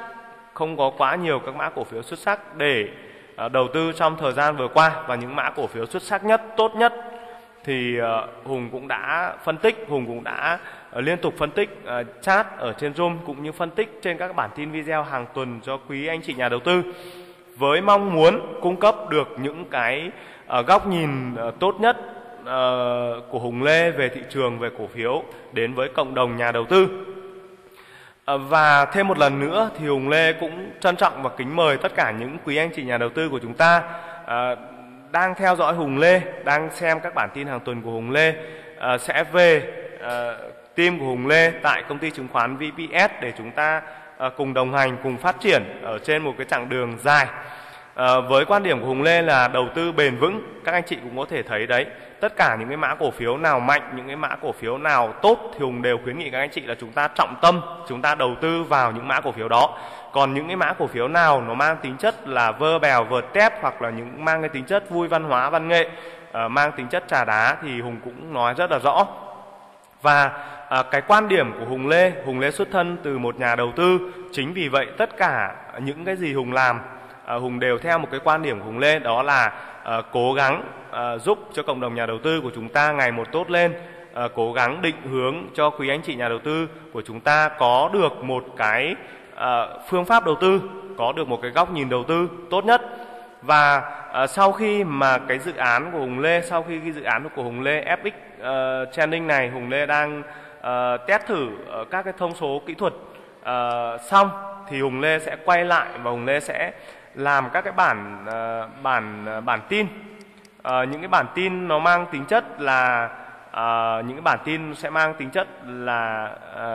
Speaker 1: xuất sắc, để đầu tư trong thời gian vừa qua, và những mã cổ phiếu xuất sắc nhất, tốt nhất thì Hùng cũng đã phân tích, Hùng cũng đã liên tục phân tích chat ở trên Zoom cũng như phân tích trên các bản tin video hàng tuần cho quý anh chị nhà đầu tư, với mong muốn cung cấp được những cái góc nhìn tốt nhất của Hùng Lê về thị trường, về cổ phiếu đến với cộng đồng nhà đầu tư. Và thêm một lần nữa thì Hùng Lê cũng trân trọng và kính mời tất cả những quý anh chị nhà đầu tư của chúng ta đang theo dõi Hùng Lê, đang xem các bản tin hàng tuần của Hùng Lê, sẽ về team của Hùng Lê tại công ty chứng khoán VPS để chúng ta cùng đồng hành, cùng phát triển ở trên một cái chặng đường dài. Với quan điểm của Hùng Lê là đầu tư bền vững, các anh chị cũng có thể thấy đấy, tất cả những cái mã cổ phiếu nào mạnh, những cái mã cổ phiếu nào tốt thì Hùng đều khuyến nghị các anh chị là chúng ta trọng tâm, chúng ta đầu tư vào những mã cổ phiếu đó. Còn những cái mã cổ phiếu nào nó mang tính chất là vơ bèo vợt tép, hoặc là những mang cái tính chất vui văn hóa văn nghệ, mang tính chất trà đá, thì Hùng cũng nói rất là rõ. Và cái quan điểm của Hùng Lê xuất thân từ một nhà đầu tư. Chính vì vậy tất cả những cái gì Hùng làm, Hùng đều theo một cái quan điểm của Hùng Lê, đó là cố gắng giúp cho cộng đồng nhà đầu tư của chúng ta ngày một tốt lên, cố gắng định hướng cho quý anh chị nhà đầu tư của chúng ta có được một cái phương pháp đầu tư, có được một cái góc nhìn đầu tư tốt nhất. Và sau khi mà cái dự án của Hùng Lê, sau khi cái dự án của Hùng Lê FX Trending này, Hùng Lê đang test thử các cái thông số kỹ thuật xong, thì Hùng Lê sẽ quay lại và Hùng Lê sẽ làm các cái bản tin. Những cái bản tin nó mang tính chất là những cái bản tin sẽ mang tính chất là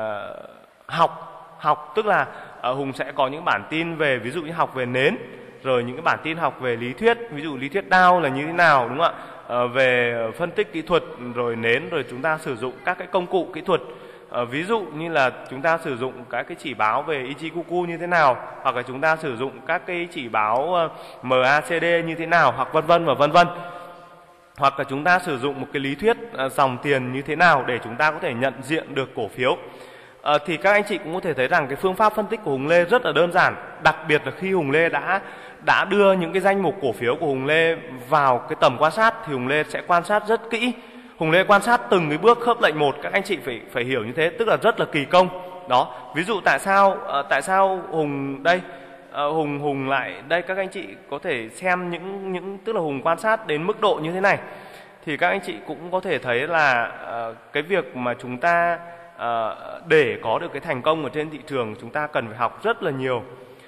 Speaker 1: học, tức là Hùng sẽ có những bản tin về, ví dụ như học về nến, rồi những cái bản tin học về lý thuyết, ví dụ lý thuyết Dow là như thế nào, đúng không ạ? Về phân tích kỹ thuật, rồi nến, rồi chúng ta sử dụng các cái công cụ kỹ thuật, ví dụ như là chúng ta sử dụng các cái chỉ báo về Ichikuku như thế nào, hoặc là chúng ta sử dụng các cái chỉ báo MACD như thế nào, hoặc vân vân và vân vân. Hoặc là chúng ta sử dụng một cái lý thuyết dòng tiền như thế nào để chúng ta có thể nhận diện được cổ phiếu. Thì các anh chị cũng có thể thấy rằng cái phương pháp phân tích của Hùng Lê rất là đơn giản. Đặc biệt là khi Hùng Lê đã đưa những cái danh mục cổ phiếu của Hùng Lê vào cái tầm quan sát, thì Hùng Lê sẽ quan sát rất kỹ. Hùng Lê quan sát từng cái bước khớp lệnh một, các anh chị phải hiểu như thế, tức là rất là kỳ công. Đó, ví dụ tại sao Hùng đây, Hùng lại đây, các anh chị có thể xem những tức là Hùng quan sát đến mức độ như thế này, thì các anh chị cũng có thể thấy là cái việc mà chúng ta để có được cái thành công ở trên thị trường, chúng ta cần phải học rất là nhiều.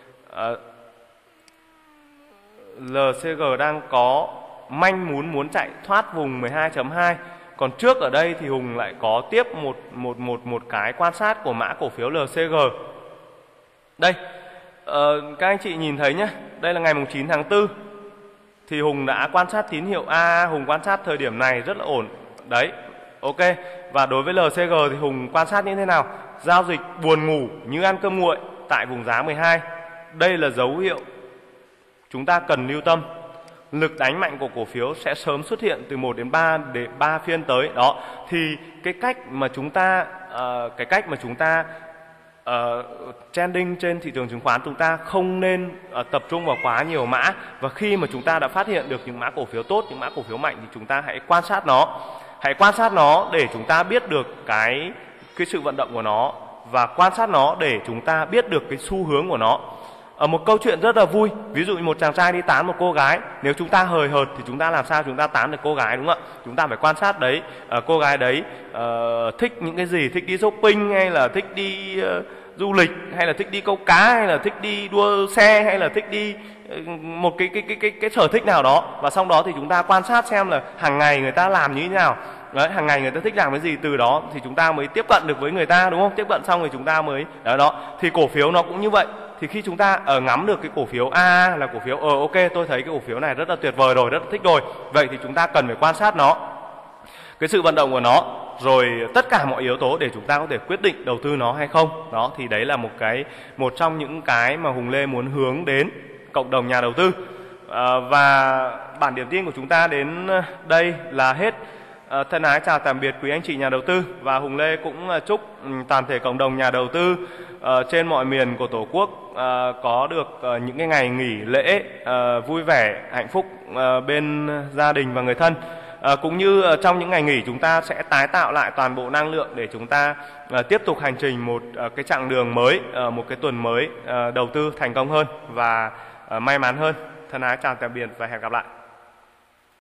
Speaker 1: LCG đang có manh muốn chạy thoát vùng 12.2. Còn trước ở đây thì Hùng lại có tiếp một cái quan sát của mã cổ phiếu LCG. Đây, các anh chị nhìn thấy nhé, đây là ngày 9 tháng 4. Thì Hùng đã quan sát tín hiệu A, Hùng quan sát thời điểm này rất là ổn. Đấy, ok. Và đối với LCG thì Hùng quan sát như thế nào? Giao dịch buồn ngủ như ăn cơm nguội tại vùng giá 12. Đây là dấu hiệu chúng ta cần lưu tâm. Lực đánh mạnh của cổ phiếu sẽ sớm xuất hiện từ 1 đến 3 phiên tới. Đó, thì cái cách mà chúng ta trending trên thị trường chứng khoán, chúng ta không nên tập trung vào quá nhiều mã. Và khi mà chúng ta đã phát hiện được những mã cổ phiếu tốt, những mã cổ phiếu mạnh, thì chúng ta hãy quan sát nó. Hãy quan sát nó để chúng ta biết được cái sự vận động của nó, và quan sát nó để chúng ta biết được cái xu hướng của nó. Một câu chuyện rất là vui, ví dụ như một chàng trai đi tán một cô gái, nếu chúng ta hời hợt thì chúng ta làm sao chúng ta tán được cô gái, đúng không ạ? Chúng ta phải quan sát đấy, cô gái đấy thích những cái gì, thích đi shopping, hay là thích đi du lịch, hay là thích đi câu cá, hay là thích đi đua xe, hay là thích đi một cái sở thích nào đó. Và sau đó thì chúng ta quan sát xem là hàng ngày người ta làm như thế nào. Đấy, hàng ngày người ta thích làm cái gì, từ đó thì chúng ta mới tiếp cận được với người ta, đúng không? Tiếp cận xong rồi chúng ta mới đó. Thì cổ phiếu nó cũng như vậy. Thì khi chúng ta ngắm được cái cổ phiếu A là cổ phiếu ok, tôi thấy cái cổ phiếu này rất là tuyệt vời rồi, rất là thích rồi, vậy thì chúng ta cần phải quan sát nó, cái sự vận động của nó, rồi tất cả mọi yếu tố để chúng ta có thể quyết định đầu tư nó hay không. Đó, thì đấy là một trong những cái mà Hùng Lê muốn hướng đến cộng đồng nhà đầu tư. Và bản điểm tin của chúng ta đến đây là hết. Thân ái chào tạm biệt quý anh chị nhà đầu tư, và Hùng Lê cũng chúc toàn thể cộng đồng nhà đầu tư trên mọi miền của Tổ quốc có được những cái ngày nghỉ lễ vui vẻ, hạnh phúc bên gia đình và người thân. Cũng như trong những ngày nghỉ chúng ta sẽ tái tạo lại toàn bộ năng lượng để chúng ta tiếp tục hành trình một cái chặng đường mới, một cái tuần mới đầu tư thành công hơn và may mắn hơn. Thân ái chào tạm biệt và hẹn gặp lại.